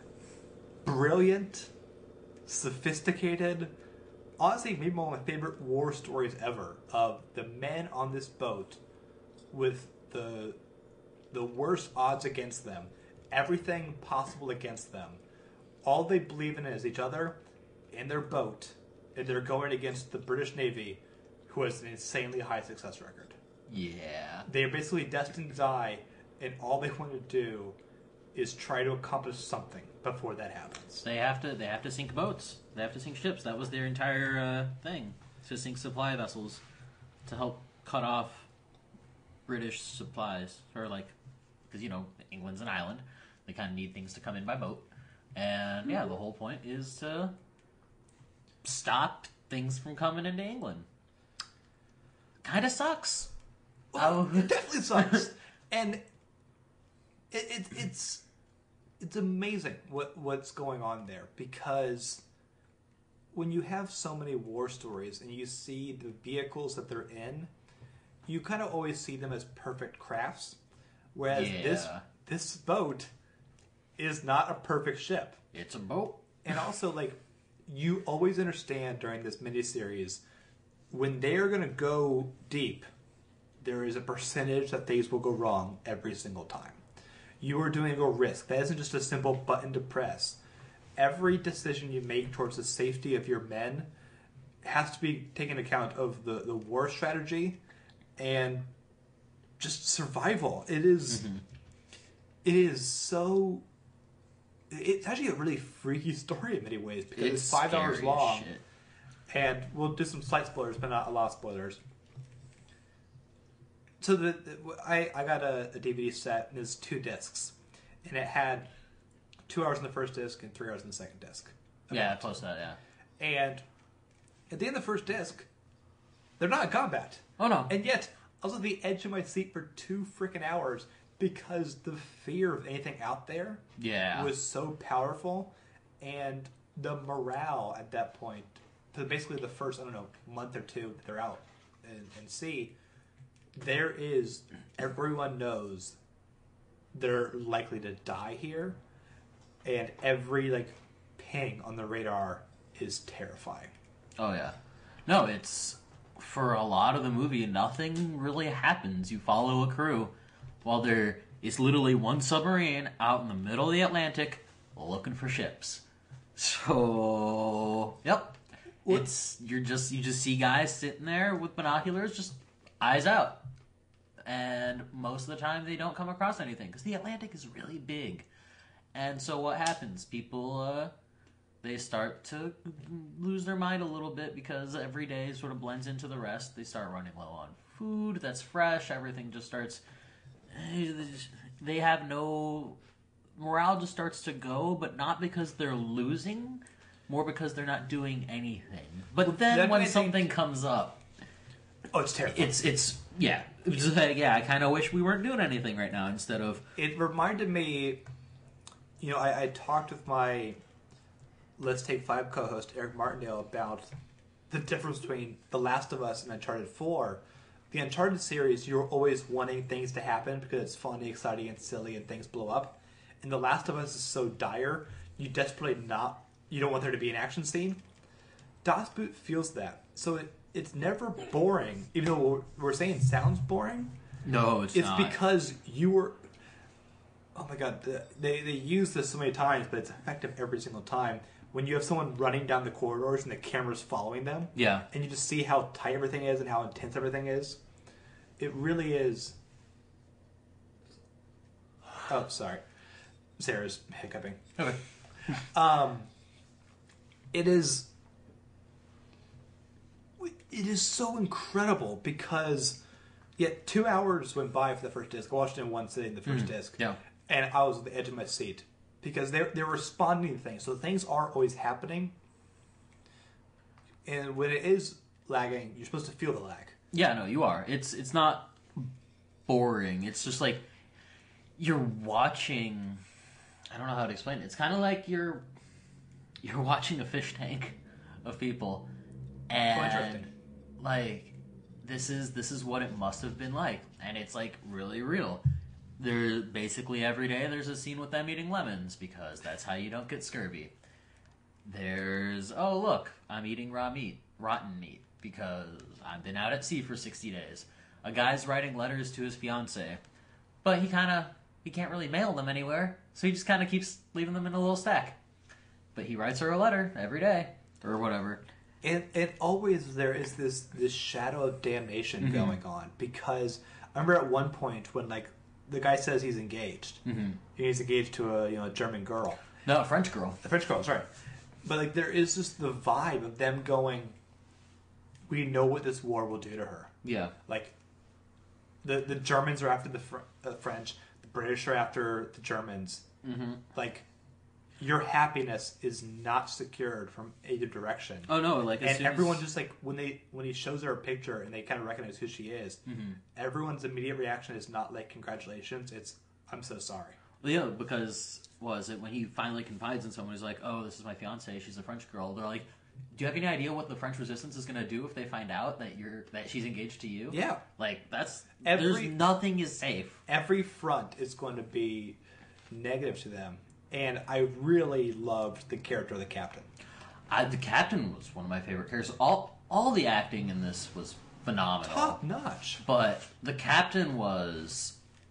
Speaker 1: brilliant, sophisticated, honestly, maybe one of my favorite war stories ever, of the men on this boat with the worst odds against them, everything possible against them. All they believe in is each other and their boat, and they're going against the British Navy, who has an insanely high success record.
Speaker 2: Yeah.
Speaker 1: They are basically destined to die, and all they want to do is try to accomplish something before that happens.
Speaker 2: They have to sink boats. They have to sink ships. That was their entire thing, to sink supply vessels to help cut off British supplies, or like, because England's an island, they kind of need things to come in by boat, and yeah, the whole point is to stop things from coming into England. Kind of sucks.
Speaker 1: Well, it definitely sucks, and it's amazing what's going on there, because when you have so many war stories and you see the vehicles that they're in, you kind of always see them as perfect crafts, whereas this boat is not a perfect ship.
Speaker 2: It's a boat.
Speaker 1: And also, like, you always understand during this miniseries, when they are going to go deep, there is a percentage that things will go wrong every single time. You are doing a risk. That isn't just a simple button to press. Every decision you make towards the safety of your men has to be taken account of the war strategy and just survival. It is so... It's actually a really freaky story in many ways, because it's 5 hours long.
Speaker 2: Shit.
Speaker 1: And we'll do some slight spoilers, but not a lot of spoilers. So I got a DVD set, and it's 2 discs. And it had 2 hours in the first disc and 3 hours in the second disc.
Speaker 2: Yeah, close to that, yeah.
Speaker 1: And at the end of the first disc, they're not in combat.
Speaker 2: Oh, no.
Speaker 1: And yet, I was on the edge of my seat for 2 freaking hours, because the fear of anything out there was so powerful, and the morale at that point, for basically the first, month or 2 that they're out in sea, everyone knows they're likely to die here, and every, ping on the radar is terrifying.
Speaker 2: Oh, yeah. No, it's, for a lot of the movie, nothing really happens. You follow a crew while there is literally one submarine out in the middle of the Atlantic looking for ships. So, yep. You just see guys sitting there with binoculars, just eyes out. And most of the time they don't come across anything, because the Atlantic is really big. And so what happens? People, they start to lose their mind a little bit, because every day sort of blends into the rest. They start running low on food that's fresh. Everything just starts... They have no... Morale just starts to go, but not because they're losing, more because they're not doing anything. But then when something comes up...
Speaker 1: Oh, it's terrible.
Speaker 2: Yeah. It's like, I kind of wish we weren't doing anything right now, instead of...
Speaker 1: It reminded me... I talked with my Let's Take 5 co-host, Ray Martindale, about the difference between The Last of Us and Uncharted 4. The Uncharted series, you're always wanting things to happen because it's funny, exciting, and silly, and things blow up. And The Last of Us is so dire, you desperately you don't want there to be an action scene. Das Boot feels that. So it's never boring, even though what we're saying sounds boring.
Speaker 2: No, it's not.
Speaker 1: It's because you were... Oh my god, they use this so many times, but it's effective every single time. When you have someone running down the corridors and the camera's following them, and you just see how tight everything is and how intense everything is, it really is... Oh, sorry. Sarah's hiccuping.
Speaker 2: Okay.
Speaker 1: It is so incredible, because yet 2 hours went by for the first disc. I watched it in one sitting, the first disc.
Speaker 2: Yeah.
Speaker 1: And I was at the edge of my seat, because they're responding to things. So things are always happening. And when it is lagging, you're supposed to feel the lag.
Speaker 2: Yeah, no, you are. It's not boring. It's just like you're watching... I don't know how to explain it. It's kind of like you're watching a fish tank of people, and like this is what it must have been like, and it's like really real. There basically every day there's a scene with them eating lemons, because that's how you don't get scurvy. There's look, I'm eating rotten meat, because I've been out at sea for 60 days. A guy's writing letters to his fiance, but he can't really mail them anywhere, so he just kind of keeps leaving them in a little stack. But he writes her a letter every day, or whatever.
Speaker 1: And always there is this shadow of damnation going on, because I remember at one point when the guy says he's engaged. He's engaged to a German girl.
Speaker 2: No, a French girl.
Speaker 1: A French girl, sorry. But there is just the vibe of them going, we know what this war will do to her.
Speaker 2: Yeah.
Speaker 1: the Germans are after the French, the British are after the Germans.
Speaker 2: Mm-hmm.
Speaker 1: Like, your happiness is not secured from either direction.
Speaker 2: Oh no! Like,
Speaker 1: and everyone just like when he shows her a picture and they kind of recognize who she is, everyone's immediate reaction is not like congratulations. It's I'm so sorry.
Speaker 2: Well, yeah, because was it when he finally confides in someone who's like, "Oh, this is my fiance. She's a French girl." They're like, "Do you have any idea what the French resistance is going to do if they find out that she's engaged to you?"
Speaker 1: Yeah,
Speaker 2: like there's nothing is safe.
Speaker 1: Every front is going to be negative to them. And I really loved the character of the captain.
Speaker 2: The captain was one of my favorite characters. All the acting in this was phenomenal.
Speaker 1: Top notch.
Speaker 2: But the captain was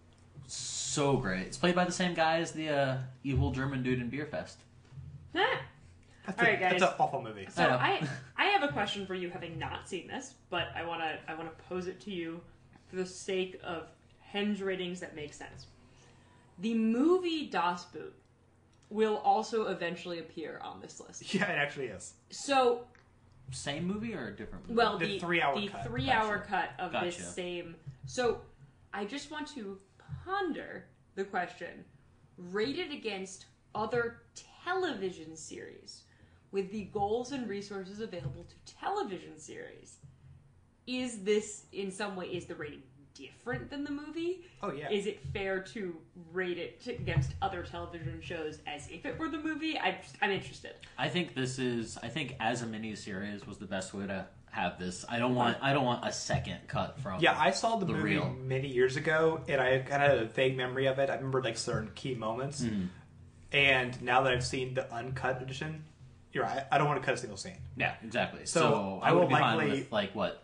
Speaker 2: so great. It's played by the same guy as the evil German dude in Beer Fest.
Speaker 3: All right, guys.
Speaker 1: That's an awful movie.
Speaker 3: So I have a question for you, having not seen this, but I wanna pose it to you for the sake of henge ratings that make sense. The movie Das Boot will also eventually appear on this list.
Speaker 1: Yeah, it actually is.
Speaker 3: So,
Speaker 2: same movie or a different movie?
Speaker 3: well,
Speaker 1: the 3-hour cut.
Speaker 3: 3-hour cut of
Speaker 2: Gotcha.
Speaker 3: this same. So, I just want to ponder the question: rated against other television series with the goals and resources available to television series, is this in some way is the rating different than the movie?
Speaker 1: Oh yeah.
Speaker 3: Is it fair to rate it against other television shows as if it were the movie? I'm interested.
Speaker 2: I think as a miniseries was the best way to have this. I don't want a second cut from.
Speaker 1: Yeah, I saw the movie
Speaker 2: reel.
Speaker 1: many years ago, and I kind of had a vague memory of it. I remember like certain key moments, and now that I've seen the uncut edition, you're right. I don't want to cut a single scene.
Speaker 2: Yeah, exactly.
Speaker 1: So
Speaker 2: I
Speaker 1: I will
Speaker 2: would be fine
Speaker 1: likely-
Speaker 2: with like what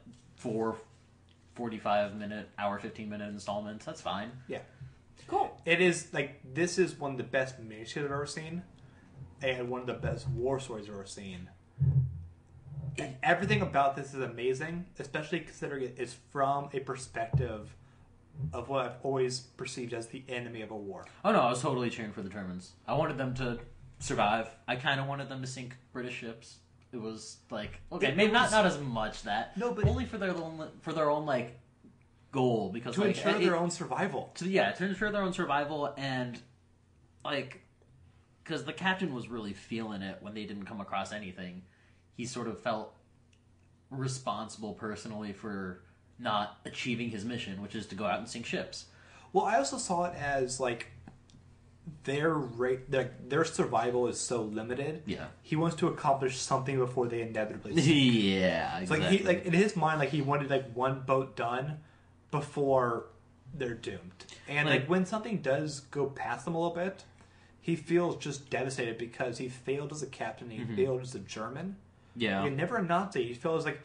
Speaker 2: 45-minute, 15-minute installments. That's fine.
Speaker 1: Yeah.
Speaker 3: Cool.
Speaker 1: It is like this is one of the best miniseries I've ever seen, and one of the best war stories I've ever seen. And everything about this is amazing, especially considering it's from a perspective of what I've always perceived as the enemy of a war.
Speaker 2: Oh no, I was totally cheering for the Germans. I wanted them to survive. I kind of wanted them to sink British ships. It was like maybe not as much that.
Speaker 1: No, but
Speaker 2: only for their own like goal because
Speaker 1: to ensure their own survival.
Speaker 2: To ensure their own survival and like because the captain was really feeling it when they didn't come across anything. He sort of felt responsible personally for not achieving his mission, which is to go out and sink ships.
Speaker 1: Well, I also saw it as like their survival is so limited.
Speaker 2: Yeah,
Speaker 1: he wants to accomplish something before they inevitably sink.
Speaker 2: Yeah, exactly.
Speaker 1: It's like in his mind, like he wanted like one boat done before they're doomed. And like when something does go past them a little bit, he feels just devastated because he failed as a captain. He failed as a German.
Speaker 2: Yeah,
Speaker 1: Like, never a Nazi. He feels like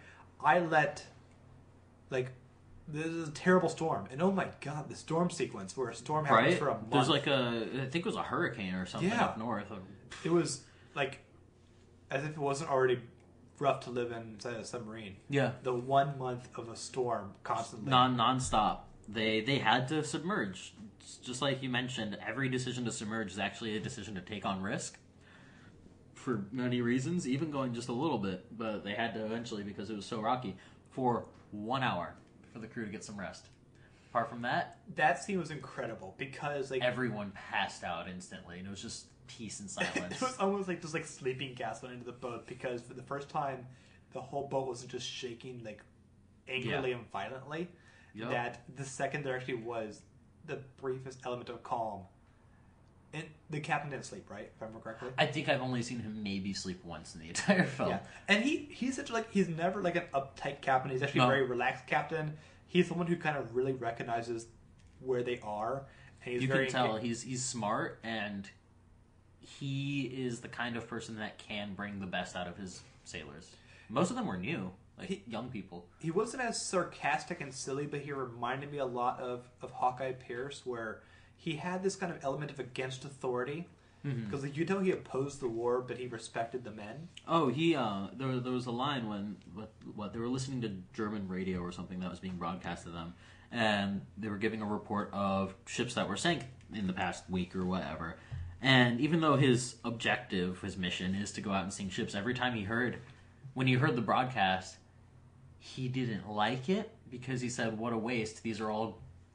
Speaker 1: this is a terrible storm, and oh my god, the storm sequence where a storm happens for a month.
Speaker 2: There's like I think it was a hurricane or something up north.
Speaker 1: It was like as if it wasn't already rough to live inside a submarine.
Speaker 2: Yeah,
Speaker 1: the 1 month of a storm constantly,
Speaker 2: non-stop. They had to submerge, just like you mentioned. Every decision to submerge is actually a decision to take on risk for many reasons, even going just a little bit. But they had to eventually because it was so rocky for 1 hour. For the crew to get some rest. Apart from that
Speaker 1: scene was incredible because like
Speaker 2: everyone passed out instantly, and it was just peace and silence.
Speaker 1: It was almost like just like sleeping gas went into the boat because for the first time, the whole boat wasn't just shaking like angrily and violently. Yep. That the second there actually was the briefest element of calm. And the captain didn't sleep, right? If I remember correctly.
Speaker 2: I think I've only seen him maybe sleep once in the entire film. Yeah.
Speaker 1: And he's such like he's never like an uptight captain. He's actually a very relaxed captain. He's someone who kind of really recognizes where they are. And he's
Speaker 2: you can tell he's smart, and he is the kind of person that can bring the best out of his sailors. Most of them were new, young people. He
Speaker 1: wasn't as sarcastic and silly, but he reminded me a lot of Hawkeye Pierce, where he had this kind of element of against authority. Because you know he opposed the war, but he respected the men.
Speaker 2: Oh, he there was a line when they were listening to German radio or something that was being broadcast to them, and they were giving a report of ships that were sank in the past week or whatever. And even though his objective, his mission, is to go out and sink ships, every time when he heard the broadcast, he didn't like it because he said, "What a waste! These are all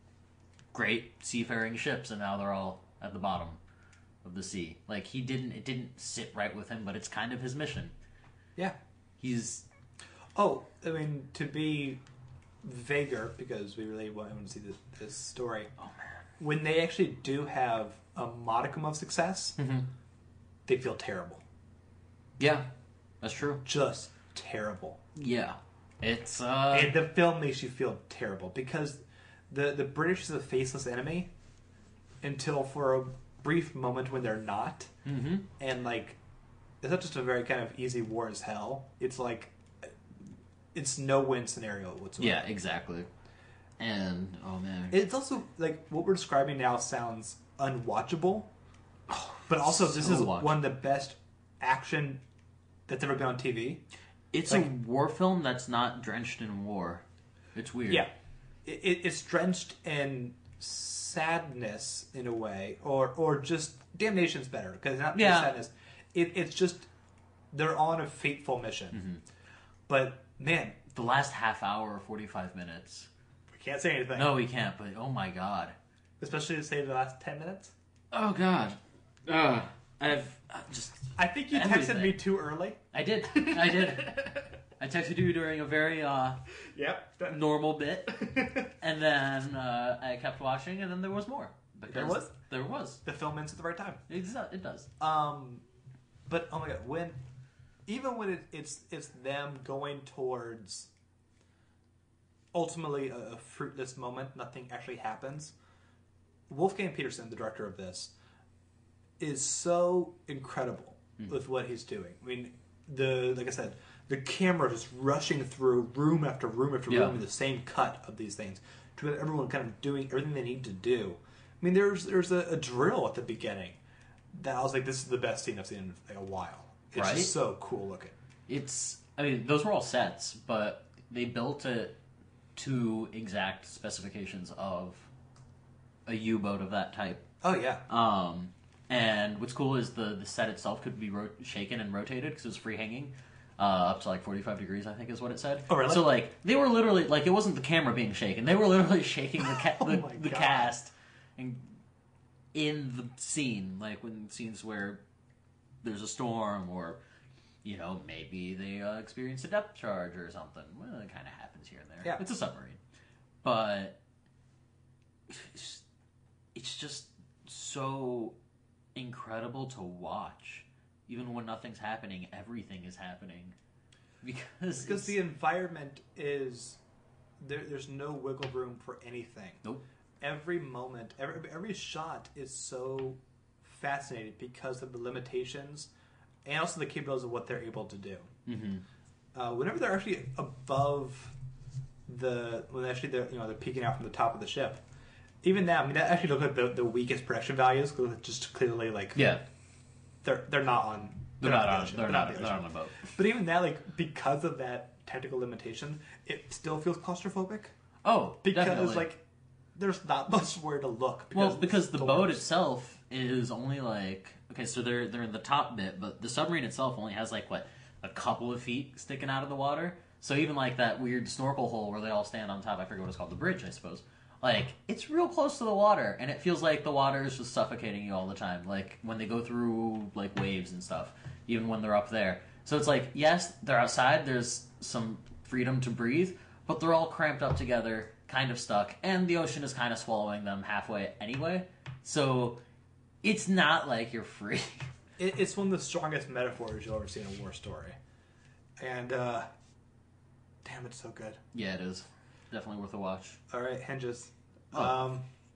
Speaker 2: great seafaring ships, and now they're all at the bottom of the sea. Like, it didn't sit right with him, but it's kind of his mission.
Speaker 1: Yeah.
Speaker 2: He's...
Speaker 1: Oh, I mean, to be vaguer, because we really want to see this story.
Speaker 2: Oh, man.
Speaker 1: When they actually do have a modicum of success, they feel terrible.
Speaker 2: Yeah, that's true.
Speaker 1: Just terrible.
Speaker 2: Yeah. It's,
Speaker 1: And the film makes you feel terrible, because the British is a faceless enemy until for a brief moment when they're not.
Speaker 2: Mm-hmm.
Speaker 1: And, like, it's not just a very kind of easy war as hell. It's like, it's no-win scenario whatsoever.
Speaker 2: Yeah, exactly. And, oh man.
Speaker 1: It's also, like, what we're describing now sounds unwatchable. But also, this is one of the best action that's ever been on TV.
Speaker 2: It's
Speaker 1: like,
Speaker 2: a war film that's not drenched in war. It's weird.
Speaker 1: Yeah. It's drenched in sadness, in a way. Or just, damnation's better, because it's not just sadness. It's just, they're on a fateful mission.
Speaker 2: Mm-hmm.
Speaker 1: But, man.
Speaker 2: The last half hour or 45 minutes.
Speaker 1: We can't say anything.
Speaker 2: No, we can't, but oh my god.
Speaker 1: Especially to say the last 10 minutes.
Speaker 2: Oh god. I've just...
Speaker 1: I think you texted me too early.
Speaker 2: I did. I texted you during a very normal bit. And then I kept watching, and then there was more.
Speaker 1: There was?
Speaker 2: There was.
Speaker 1: The film ends at the right time.
Speaker 2: It does.
Speaker 1: But, oh my god, even when it's them going towards ultimately a fruitless moment, nothing actually happens. Wolfgang Petersen, the director of this, is so incredible with what he's doing. I mean, like I said, the camera just rushing through room after room after room in the same cut of these things to have everyone kind of doing everything they need to do. I mean, there's a drill at the beginning that I was like, this is the best scene I've seen in like a while. It's just so cool looking.
Speaker 2: I mean, those were all sets, but they built it to exact specifications of a U-boat of that type.
Speaker 1: Oh, yeah.
Speaker 2: And what's cool is the set itself could be shaken and rotated because it was free hanging. Up to like 45 degrees, I think is what it said.
Speaker 1: Oh, really?
Speaker 2: So like, they were literally, like, it wasn't the camera being shaken. They were literally shaking the cast and in the scene, like when scenes where there's a storm or, you know, maybe they experience a depth charge or something. Well, it kind of happens here and there.
Speaker 1: Yeah.
Speaker 2: It's a submarine. But it's just so incredible to watch. Even when nothing's happening, everything is happening. Because
Speaker 1: the environment is... There's no wiggle room for anything.
Speaker 2: Nope.
Speaker 1: Every moment, every shot is so fascinating because of the limitations and also the capabilities of what they're able to do. Mm-hmm. Whenever they're actually above they're peeking out from the top of the ship, even that, I mean, that actually looked like the weakest production values, because it's just clearly like they're not on
Speaker 2: they're not on a boat.
Speaker 1: But even that, like, because of that technical limitation, it still feels claustrophobic.
Speaker 2: Oh,
Speaker 1: because
Speaker 2: definitely.
Speaker 1: like there's not much where to look.
Speaker 2: Because the boat itself is only like, okay, so they're in the top bit, but the submarine itself only has like what, a couple of feet sticking out of the water. So even like that weird snorkel hole where they all stand on top, I forget what it's called, the bridge, I suppose. Like, it's real close to the water, and it feels like the water is just suffocating you all the time. Like, when they go through, like, waves and stuff, even when they're up there. So it's like, yes, they're outside, there's some freedom to breathe, but they're all cramped up together, kind of stuck, and the ocean is kind of swallowing them halfway anyway. So, it's not like you're free.
Speaker 1: It's one of the strongest metaphors you'll ever see in a war story. And, damn, it's so good.
Speaker 2: Yeah, it is. Definitely worth a watch.
Speaker 1: All right, Henges.
Speaker 2: Oh.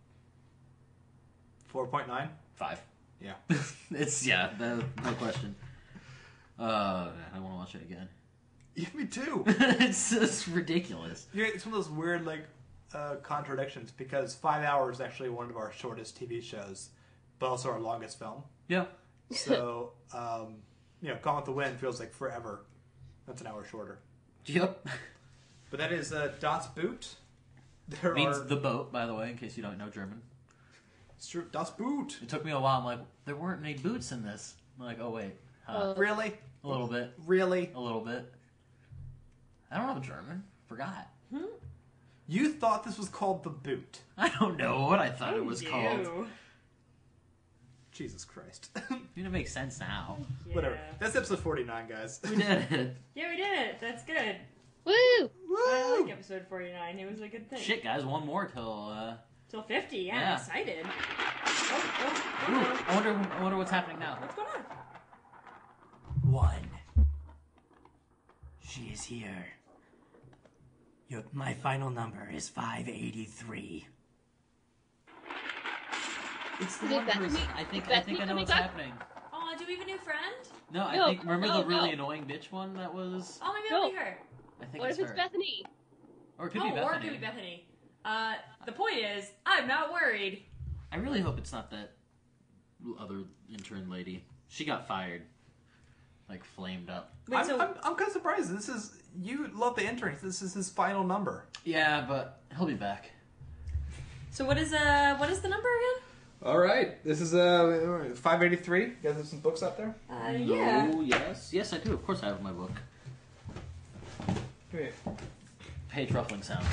Speaker 1: 4.9?
Speaker 2: 5.
Speaker 1: Yeah.
Speaker 2: No question. I want to watch it again.
Speaker 1: Yeah, me too.
Speaker 2: It's ridiculous.
Speaker 1: Yeah, it's one of those weird, like, contradictions, because 5 hours is actually one of our shortest TV shows, but also our longest film.
Speaker 2: Yeah.
Speaker 1: So, Gone with the Wind feels like forever. That's an hour shorter.
Speaker 2: Yep.
Speaker 1: But that is Das Boot.
Speaker 2: Means the boat, by the way, in case you don't know German.
Speaker 1: It's true. Das Boot.
Speaker 2: It took me a while. I'm like, there weren't any boots in this. I'm like, oh wait.
Speaker 1: Really?
Speaker 2: A little bit.
Speaker 1: Really?
Speaker 2: A little bit. I don't know German. Forgot.
Speaker 1: You thought this was called The Boot.
Speaker 2: I don't know what I thought it was called.
Speaker 3: Ew.
Speaker 1: Jesus Christ.
Speaker 2: I mean, it makes sense now.
Speaker 3: Yeah.
Speaker 1: Whatever. That's episode 49, guys.
Speaker 2: We did it.
Speaker 3: Yeah, we did it. That's good.
Speaker 4: Woo!
Speaker 3: I like episode 49. It was a good thing.
Speaker 2: Shit, guys, one more
Speaker 3: Till 50. Yeah,
Speaker 2: Yeah.
Speaker 3: I'm excited.
Speaker 2: Ooh,
Speaker 3: Oh.
Speaker 2: I wonder what's happening now.
Speaker 3: What's going on?
Speaker 5: 1. She is here. My final number is 583.
Speaker 2: It's the
Speaker 4: Is it
Speaker 2: one
Speaker 4: Bethany?
Speaker 2: person. I think
Speaker 4: Is Bethany
Speaker 2: I know
Speaker 4: coming
Speaker 2: what's
Speaker 4: back?
Speaker 2: happening.
Speaker 3: Oh, do we have a new friend?
Speaker 2: No, I
Speaker 4: No,
Speaker 2: think remember
Speaker 4: no,
Speaker 2: the really
Speaker 4: no.
Speaker 2: annoying bitch one that was.
Speaker 3: Oh, maybe
Speaker 4: No.
Speaker 3: it'll be her.
Speaker 2: I think
Speaker 4: What
Speaker 2: it's
Speaker 4: if it's
Speaker 2: her.
Speaker 4: Bethany?
Speaker 2: Or it could
Speaker 3: Oh,
Speaker 2: be Bethany.
Speaker 3: or it could be Bethany. The point is, I'm not worried.
Speaker 2: I really hope it's not that other intern lady. She got fired. Like flamed up.
Speaker 3: Wait,
Speaker 1: I'm kind of surprised. You love the intern. This is his final number.
Speaker 2: Yeah, but he'll be back.
Speaker 3: So what is the number again?
Speaker 1: All right. This is 583. You guys have some books out there?
Speaker 3: Yeah.
Speaker 2: Oh, yes, I do. Of course, I have my book.
Speaker 1: Great.
Speaker 2: Page ruffling sounds.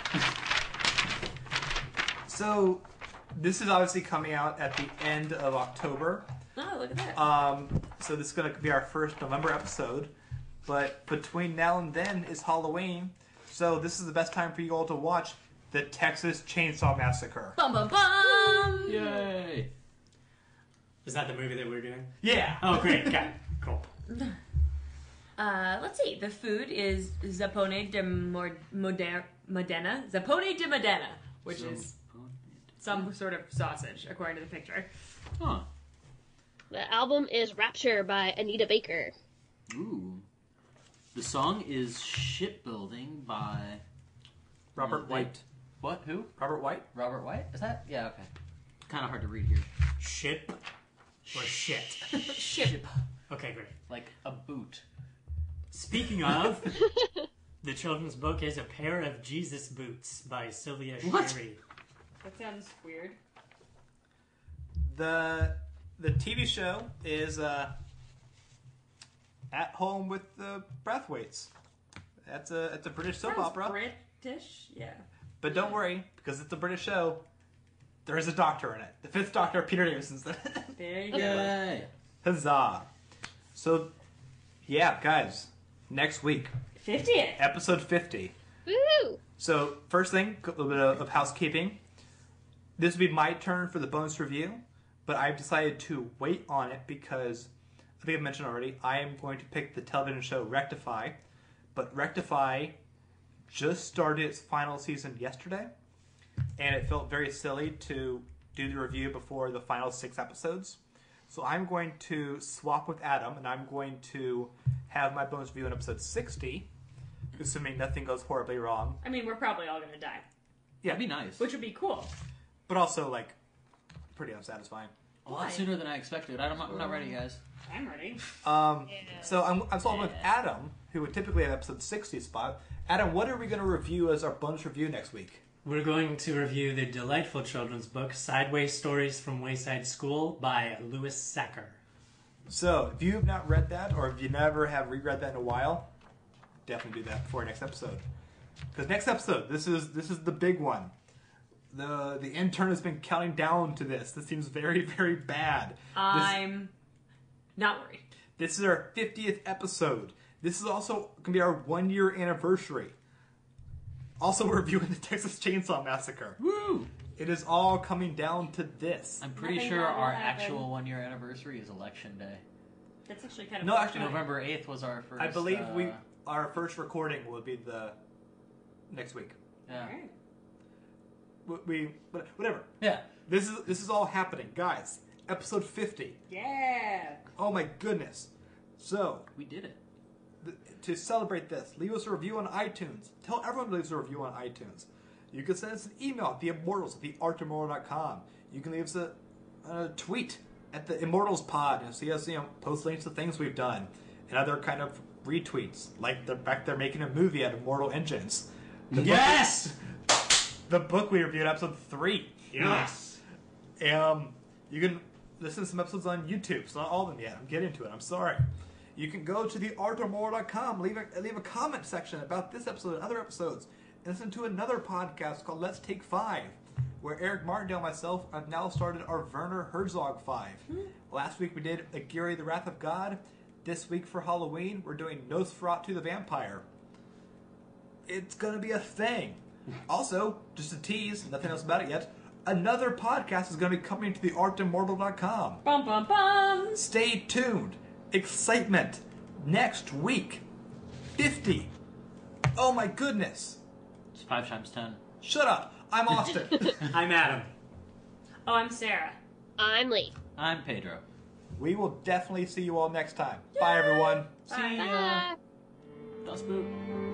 Speaker 1: So, this is obviously coming out at the end of October.
Speaker 3: Oh, look at that.
Speaker 1: So this is going to be our first November episode. But between now and then is Halloween. So this is the best time for you all to watch the Texas Chainsaw Massacre.
Speaker 3: Bum bum bum!
Speaker 2: Yay!
Speaker 5: Is that the movie that we're doing?
Speaker 1: Yeah.
Speaker 5: Oh, great. Got it. Cool.
Speaker 3: Let's see. The food is Zapone de Modena. Zapone de Modena, which is some sort of sausage, according to the picture.
Speaker 2: Huh.
Speaker 4: The album is Rapture by Anita Baker.
Speaker 2: Ooh. The song is Shipbuilding by...
Speaker 1: Robert White.
Speaker 2: What? Who?
Speaker 1: Robert White?
Speaker 2: Robert White? Is that? Yeah, okay. Kind of hard to read here.
Speaker 5: Ship or shit?
Speaker 3: Ship.
Speaker 5: Okay, great.
Speaker 2: Like a boot.
Speaker 5: Speaking of, the children's book is A Pair of Jesus Boots by Sylvia
Speaker 2: What?
Speaker 5: Sherry.
Speaker 3: That sounds weird.
Speaker 1: The TV show is At Home with the Brathwaites. It's a British soap
Speaker 3: Sounds
Speaker 1: opera.
Speaker 3: British, yeah.
Speaker 1: But don't worry, because it's a British show. There is a doctor in it. The fifth Doctor, Peter Davison's in it.
Speaker 3: There you go.
Speaker 2: Yay!
Speaker 1: Huzzah! So, yeah, guys, next week,
Speaker 3: 50th.
Speaker 1: episode 50.
Speaker 4: Woo!
Speaker 1: So, first thing, a little bit of housekeeping. This will be my turn for the bonus review, but I've decided to wait on it because, I think I've mentioned already, I am going to pick the television show Rectify, but Rectify just started its final season yesterday, and it felt very silly to do the review before the final 6 episodes. So I'm going to swap with Adam, and I'm going to have my bonus review in episode 60, assuming nothing goes horribly wrong.
Speaker 3: I mean, we're probably all going to die,
Speaker 1: Yeah,
Speaker 2: That'd be nice.
Speaker 3: which would be cool.
Speaker 1: but also, like, pretty unsatisfying.
Speaker 2: A lot
Speaker 3: Why?
Speaker 2: sooner than I expected. I'm not ready, guys.
Speaker 3: I'm ready.
Speaker 1: So I'm swapping with Adam, who would typically have episode 60 spot. Adam, what are we going to review as our bonus review next week?
Speaker 5: We're going to review the delightful children's book, Sideways Stories from Wayside School by Louis Sacker.
Speaker 1: So, if you have not read that, or if you never have reread that in a while, definitely do that before next episode. Because next episode, this is the big one. The intern has been counting down to this. This seems very, very bad.
Speaker 3: I'm not worried.
Speaker 1: This is our 50th episode. This is also going to be our 1-year anniversary. Also, we're reviewing the Texas Chainsaw Massacre.
Speaker 2: Woo!
Speaker 1: It is all coming down to this.
Speaker 2: I'm pretty
Speaker 3: Nothing
Speaker 2: sure
Speaker 3: bad will
Speaker 2: our
Speaker 3: happen.
Speaker 2: actual 1-year anniversary is Election Day.
Speaker 3: That's actually kind of
Speaker 1: No, actually,
Speaker 2: November 8th was our first...
Speaker 1: I believe our first recording will be the next week.
Speaker 2: Yeah.
Speaker 1: Whatever.
Speaker 2: Yeah.
Speaker 1: This is all happening, guys. Episode 50.
Speaker 3: Yeah.
Speaker 1: Oh my goodness. So,
Speaker 2: We did it.
Speaker 1: to celebrate this, leave us a review on iTunes. Tell everyone to leave us a review on iTunes. You can send us an email at theimmortals@theartimmortal.com. You can leave us a tweet at the Immortals Pod and see us, post links to things we've done and other kind of retweets, like the fact they're making a movie out of Mortal Engines.
Speaker 5: Yes!
Speaker 1: The book we reviewed, episode 3.
Speaker 5: Yes!
Speaker 1: You can listen to some episodes on YouTube. It's not all of them yet. I'm getting to it. I'm sorry. You can go to theartimmortal.com, leave a comment section about this episode and other episodes. and listen to another podcast called Let's Take 5, where Eric Martindale and myself have now started our Werner Herzog 5. Last week we did Aguirre the Wrath of God. This week for Halloween, we're doing Nosferatu the Vampire. It's going to be a thing. Also, just a tease, nothing else about it yet, another podcast is going to be coming to theartimmortal.com.
Speaker 3: Bum, bum, bum.
Speaker 1: Stay tuned. Excitement. Next week. 50. Oh my goodness.
Speaker 2: It's 5 times 10.
Speaker 1: Shut up. I'm Austin.
Speaker 5: I'm Adam.
Speaker 3: Oh, I'm Sarah.
Speaker 4: I'm Lee.
Speaker 2: I'm Pedro.
Speaker 1: We will definitely see you all next time. Bye, everyone.
Speaker 2: See ya. Das Boot.